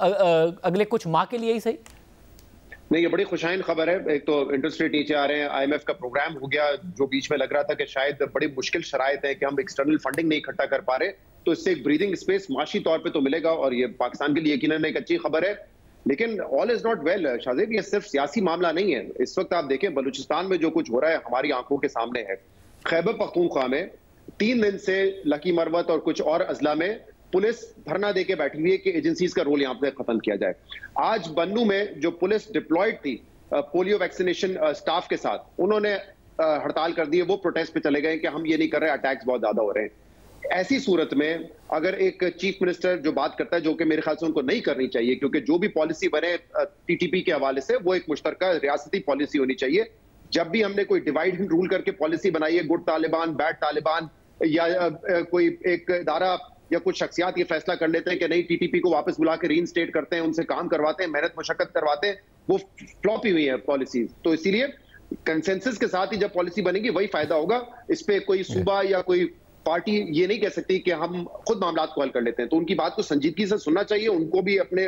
अगले कुछ माह के लिए ही सही? नहीं, ये बड़ी खुशाइन खबर है। एक तो इंटरेस्ट रेट नीचे आ रहे हैं, आईएमएफ का प्रोग्राम हो गया, जो बीच में लग रहा था कि शायद बड़ी मुश्किल शराइत है कि हम एक्सटर्नल फंडिंग नहीं इकट्ठा कर पा रहे, तो इससे एक ब्रीदिंग स्पेस माशी तौर पे तो मिलेगा और ये पाकिस्तान के लिए यकीनन एक अच्छी खबर है। लेकिन all is not well Shahzeb, ये सिर्फ सियासी मामला नहीं है। इस वक्त आप देखें बलूचिस्तान में जो कुछ हो रहा है हमारी आंखों के सामने है। खैबर पख्तूनख्वा में तीन दिन से लकी मरवत और कुछ और अजला में पुलिस धरना दे के बैठी हुई है कि एजेंसीज का रोल यहाँ पे खत्म किया जाए। आज बन्नू में जो पुलिस डिप्लॉयड थी पोलियो वैक्सीनेशन स्टाफ के साथ, उन्होंने हड़ताल कर दी है, वो प्रोटेस्ट पे चले गए कि हम ये नहीं कर रहे, अटैक्स बहुत ज्यादा हो रहे हैं। ऐसी सूरत में अगर एक चीफ मिनिस्टर जो बात करता है, जो कि मेरे ख्याल से उनको नहीं करनी चाहिए, क्योंकि जो भी पॉलिसी बने टीटीपी के हवाले से वो एक मुश्तरका रियासती पॉलिसी होनी चाहिए। जब भी हमने कोई डिवाइड एंड रूल करके पॉलिसी बनाई है, गुड तालिबान बैड तालिबान, या कोई एक इदारा या कुछ शख्सियात ये फैसला कर लेते हैं कि नहीं टीटीपी को वापस बुला के रीइंस्टेट करते हैं, उनसे काम करवाते हैं, मेहनत मशक्कत करवाते हैं, वो फ्लॉपी हुई है पॉलिसीज। तो इसीलिए कंसेंसस के साथ ही जब पॉलिसी बनेगी वही फायदा होगा। इस पे कोई सूबा या कोई पार्टी ये नहीं कह सकती कि हम खुद मामलात को हल कर लेते हैं। तो उनकी बात को संजीदगी से सुनना चाहिए, उनको भी अपने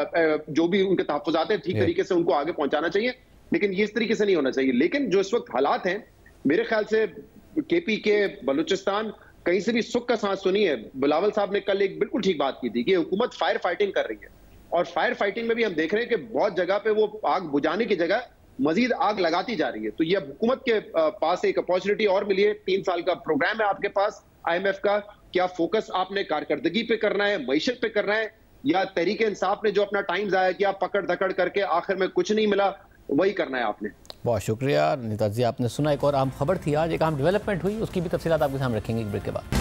जो भी उनके तहफ़्फ़ुज़ात हैं ठीक तरीके से उनको आगे पहुंचाना चाहिए, लेकिन ये इस तरीके से नहीं होना चाहिए। लेकिन जो इस वक्त हालात हैं, मेरे ख्याल से केपी के बलूचिस्तान कहीं से भी सुख का सांस सुनी है। बिलावल साहब ने कल एक बिल्कुल ठीक बात की थी कि हुकूमत फायर फाइटिंग कर रही है, और फायर फाइटिंग में भी हम देख रहे हैं कि बहुत जगह पे वो आग बुझाने की जगह मजीद आग लगाती जा रही है। तो ये हुकूमत के पास एक अपॉर्चुनिटी और मिली है। तीन साल का प्रोग्राम है आपके पास आईएमएफ का, क्या फोकस आपने कारकर्दगी पे करना है, मईशत पे करना है, या तहरीक इंसाफ ने जो अपना टाइम जाया किया पकड़ धकड़ करके आखिर में कुछ नहीं मिला, वही करना है आपने? बहुत शुक्रिया निताज जी, आपने सुना एक और अहम खबर थी, आज एक अहम डेवलपमेंट हुई, उसकी भी तफसीलात आपके सामने रखेंगे एक ब्रेक के बाद।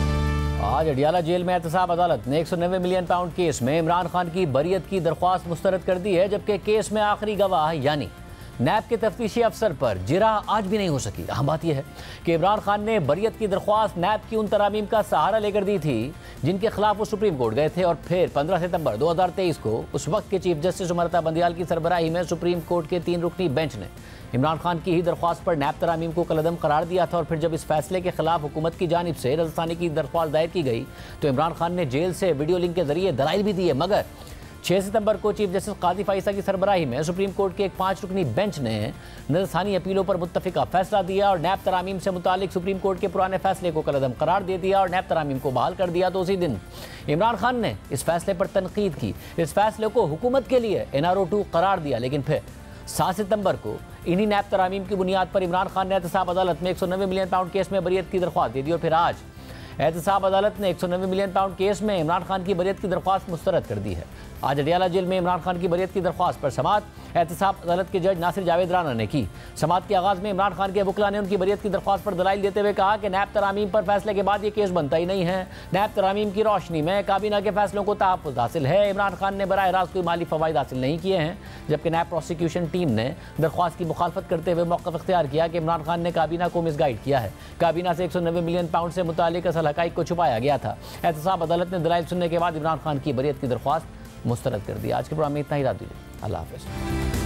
आज अडियाला जेल में एहतसाब अदालत ने एक सौ नब्बे मिलियन पाउंड केस में इमरान खान की बरियत की दरख्वास्त मुस्तरद कर दी है, जबकि केस में आखिरी गवाह यानी नैब के तफ्तीशी अफसर पर जिरा आज भी नहीं हो सकी। अहम बात यह है कि इमरान खान ने बरियत की दरख्वास्त नैब की उन तरामीम का सहारा लेकर दी थी जिनके खिलाफ वो सुप्रीम कोर्ट गए थे, और फिर पंद्रह सितंबर दो हज़ार तेईस को उस वक्त के चीफ जस्टिस उमरता बंदियाल की सरबराही में सुप्रीम कोर्ट के तीन रुकनी बेंच ने इमरान खान की ही दरख्वास्त पर नैब तरामीम को कलअदम करार दिया था। और फिर जब इस फैसले के खिलाफ हुकूमत की जानिब से रज़ासानी की दरख्वास्त दायर की गई तो इमरान खान ने जेल से वीडियो लिंक के जरिए दलाइल भी दिए, मगर छह सितंबर को चीफ जस्टिस काजी फाइसा की सरबराही में सुप्रीम कोर्ट के एक पांच रुकनी बेंच ने नज़रसानी अपीलों पर मुत्तफिका फैसला दिया और नैब तरामीम से मुतालिक सुप्रीम कोर्ट के पुराने फैसले को कलअदम करार दे दिया और नैब तरामीम को बहाल कर दिया। तो उसी दिन इमरान खान ने इस फैसले पर तनकीद की, इस फैसले को हुकूमत के लिए एन आर ओ टू करार दिया। लेकिन फिर सात सितंबर को इन्हीं नैब तरामीम की बुनियाद पर इमरान खान ने एहतसाब अदालत में एक सौ नब्बे मिलियन पाउंड केस में बरियत की दरख्वास्त दे दी और फिर आज एहतसाब अदालत ने एक सौ नब्बे मिलियन पाउंड केस में इमरान खान की बरियत की दरख्वास्त मुस्तरद कर दी है। आज अडियाला जेल में इमरान खान की बरियत की दरख्वास्त पर समाअत एहतसाब अदालत के जज नासिर जावेद राना ने की। समाअत के आगाज में इमरान खान के वकला ने उनकी बरियत की दरख्वास्त पर दलाइल देते हुए कहा कि नैब तरामीम पर फैसले के बाद ये केस बनता ही नहीं है। नैब तरामीम की रोशनी में काबीना के फैसलों को तहफ़्फ़ुज़ हासिल है। इमरान खान ने बराह रास्त कोई माली फ़वाइद हासिल नहीं किए हैं, जबकि नैब प्रोसिक्यूशन टीम ने दरख्वास्त की मुखालफत करते हुए मौक़िफ़ इख्तियार किया कि इमरान खान ने काबीना को मिसगाइड किया है। काबीना से एक सौ नब्बे मिलियन पाउंड से मुतालिक असल हक़ाइक़ को छुपाया गया था। एहतसाब अदालत ने दलाइल सुनने के बाद इमरान खान की बरियत की दरख्वास्त मुस्तरद कर दी। आज के प्रोग्राम में इतना ही। रात दीजिए। अल्लाह हाफ़िज़।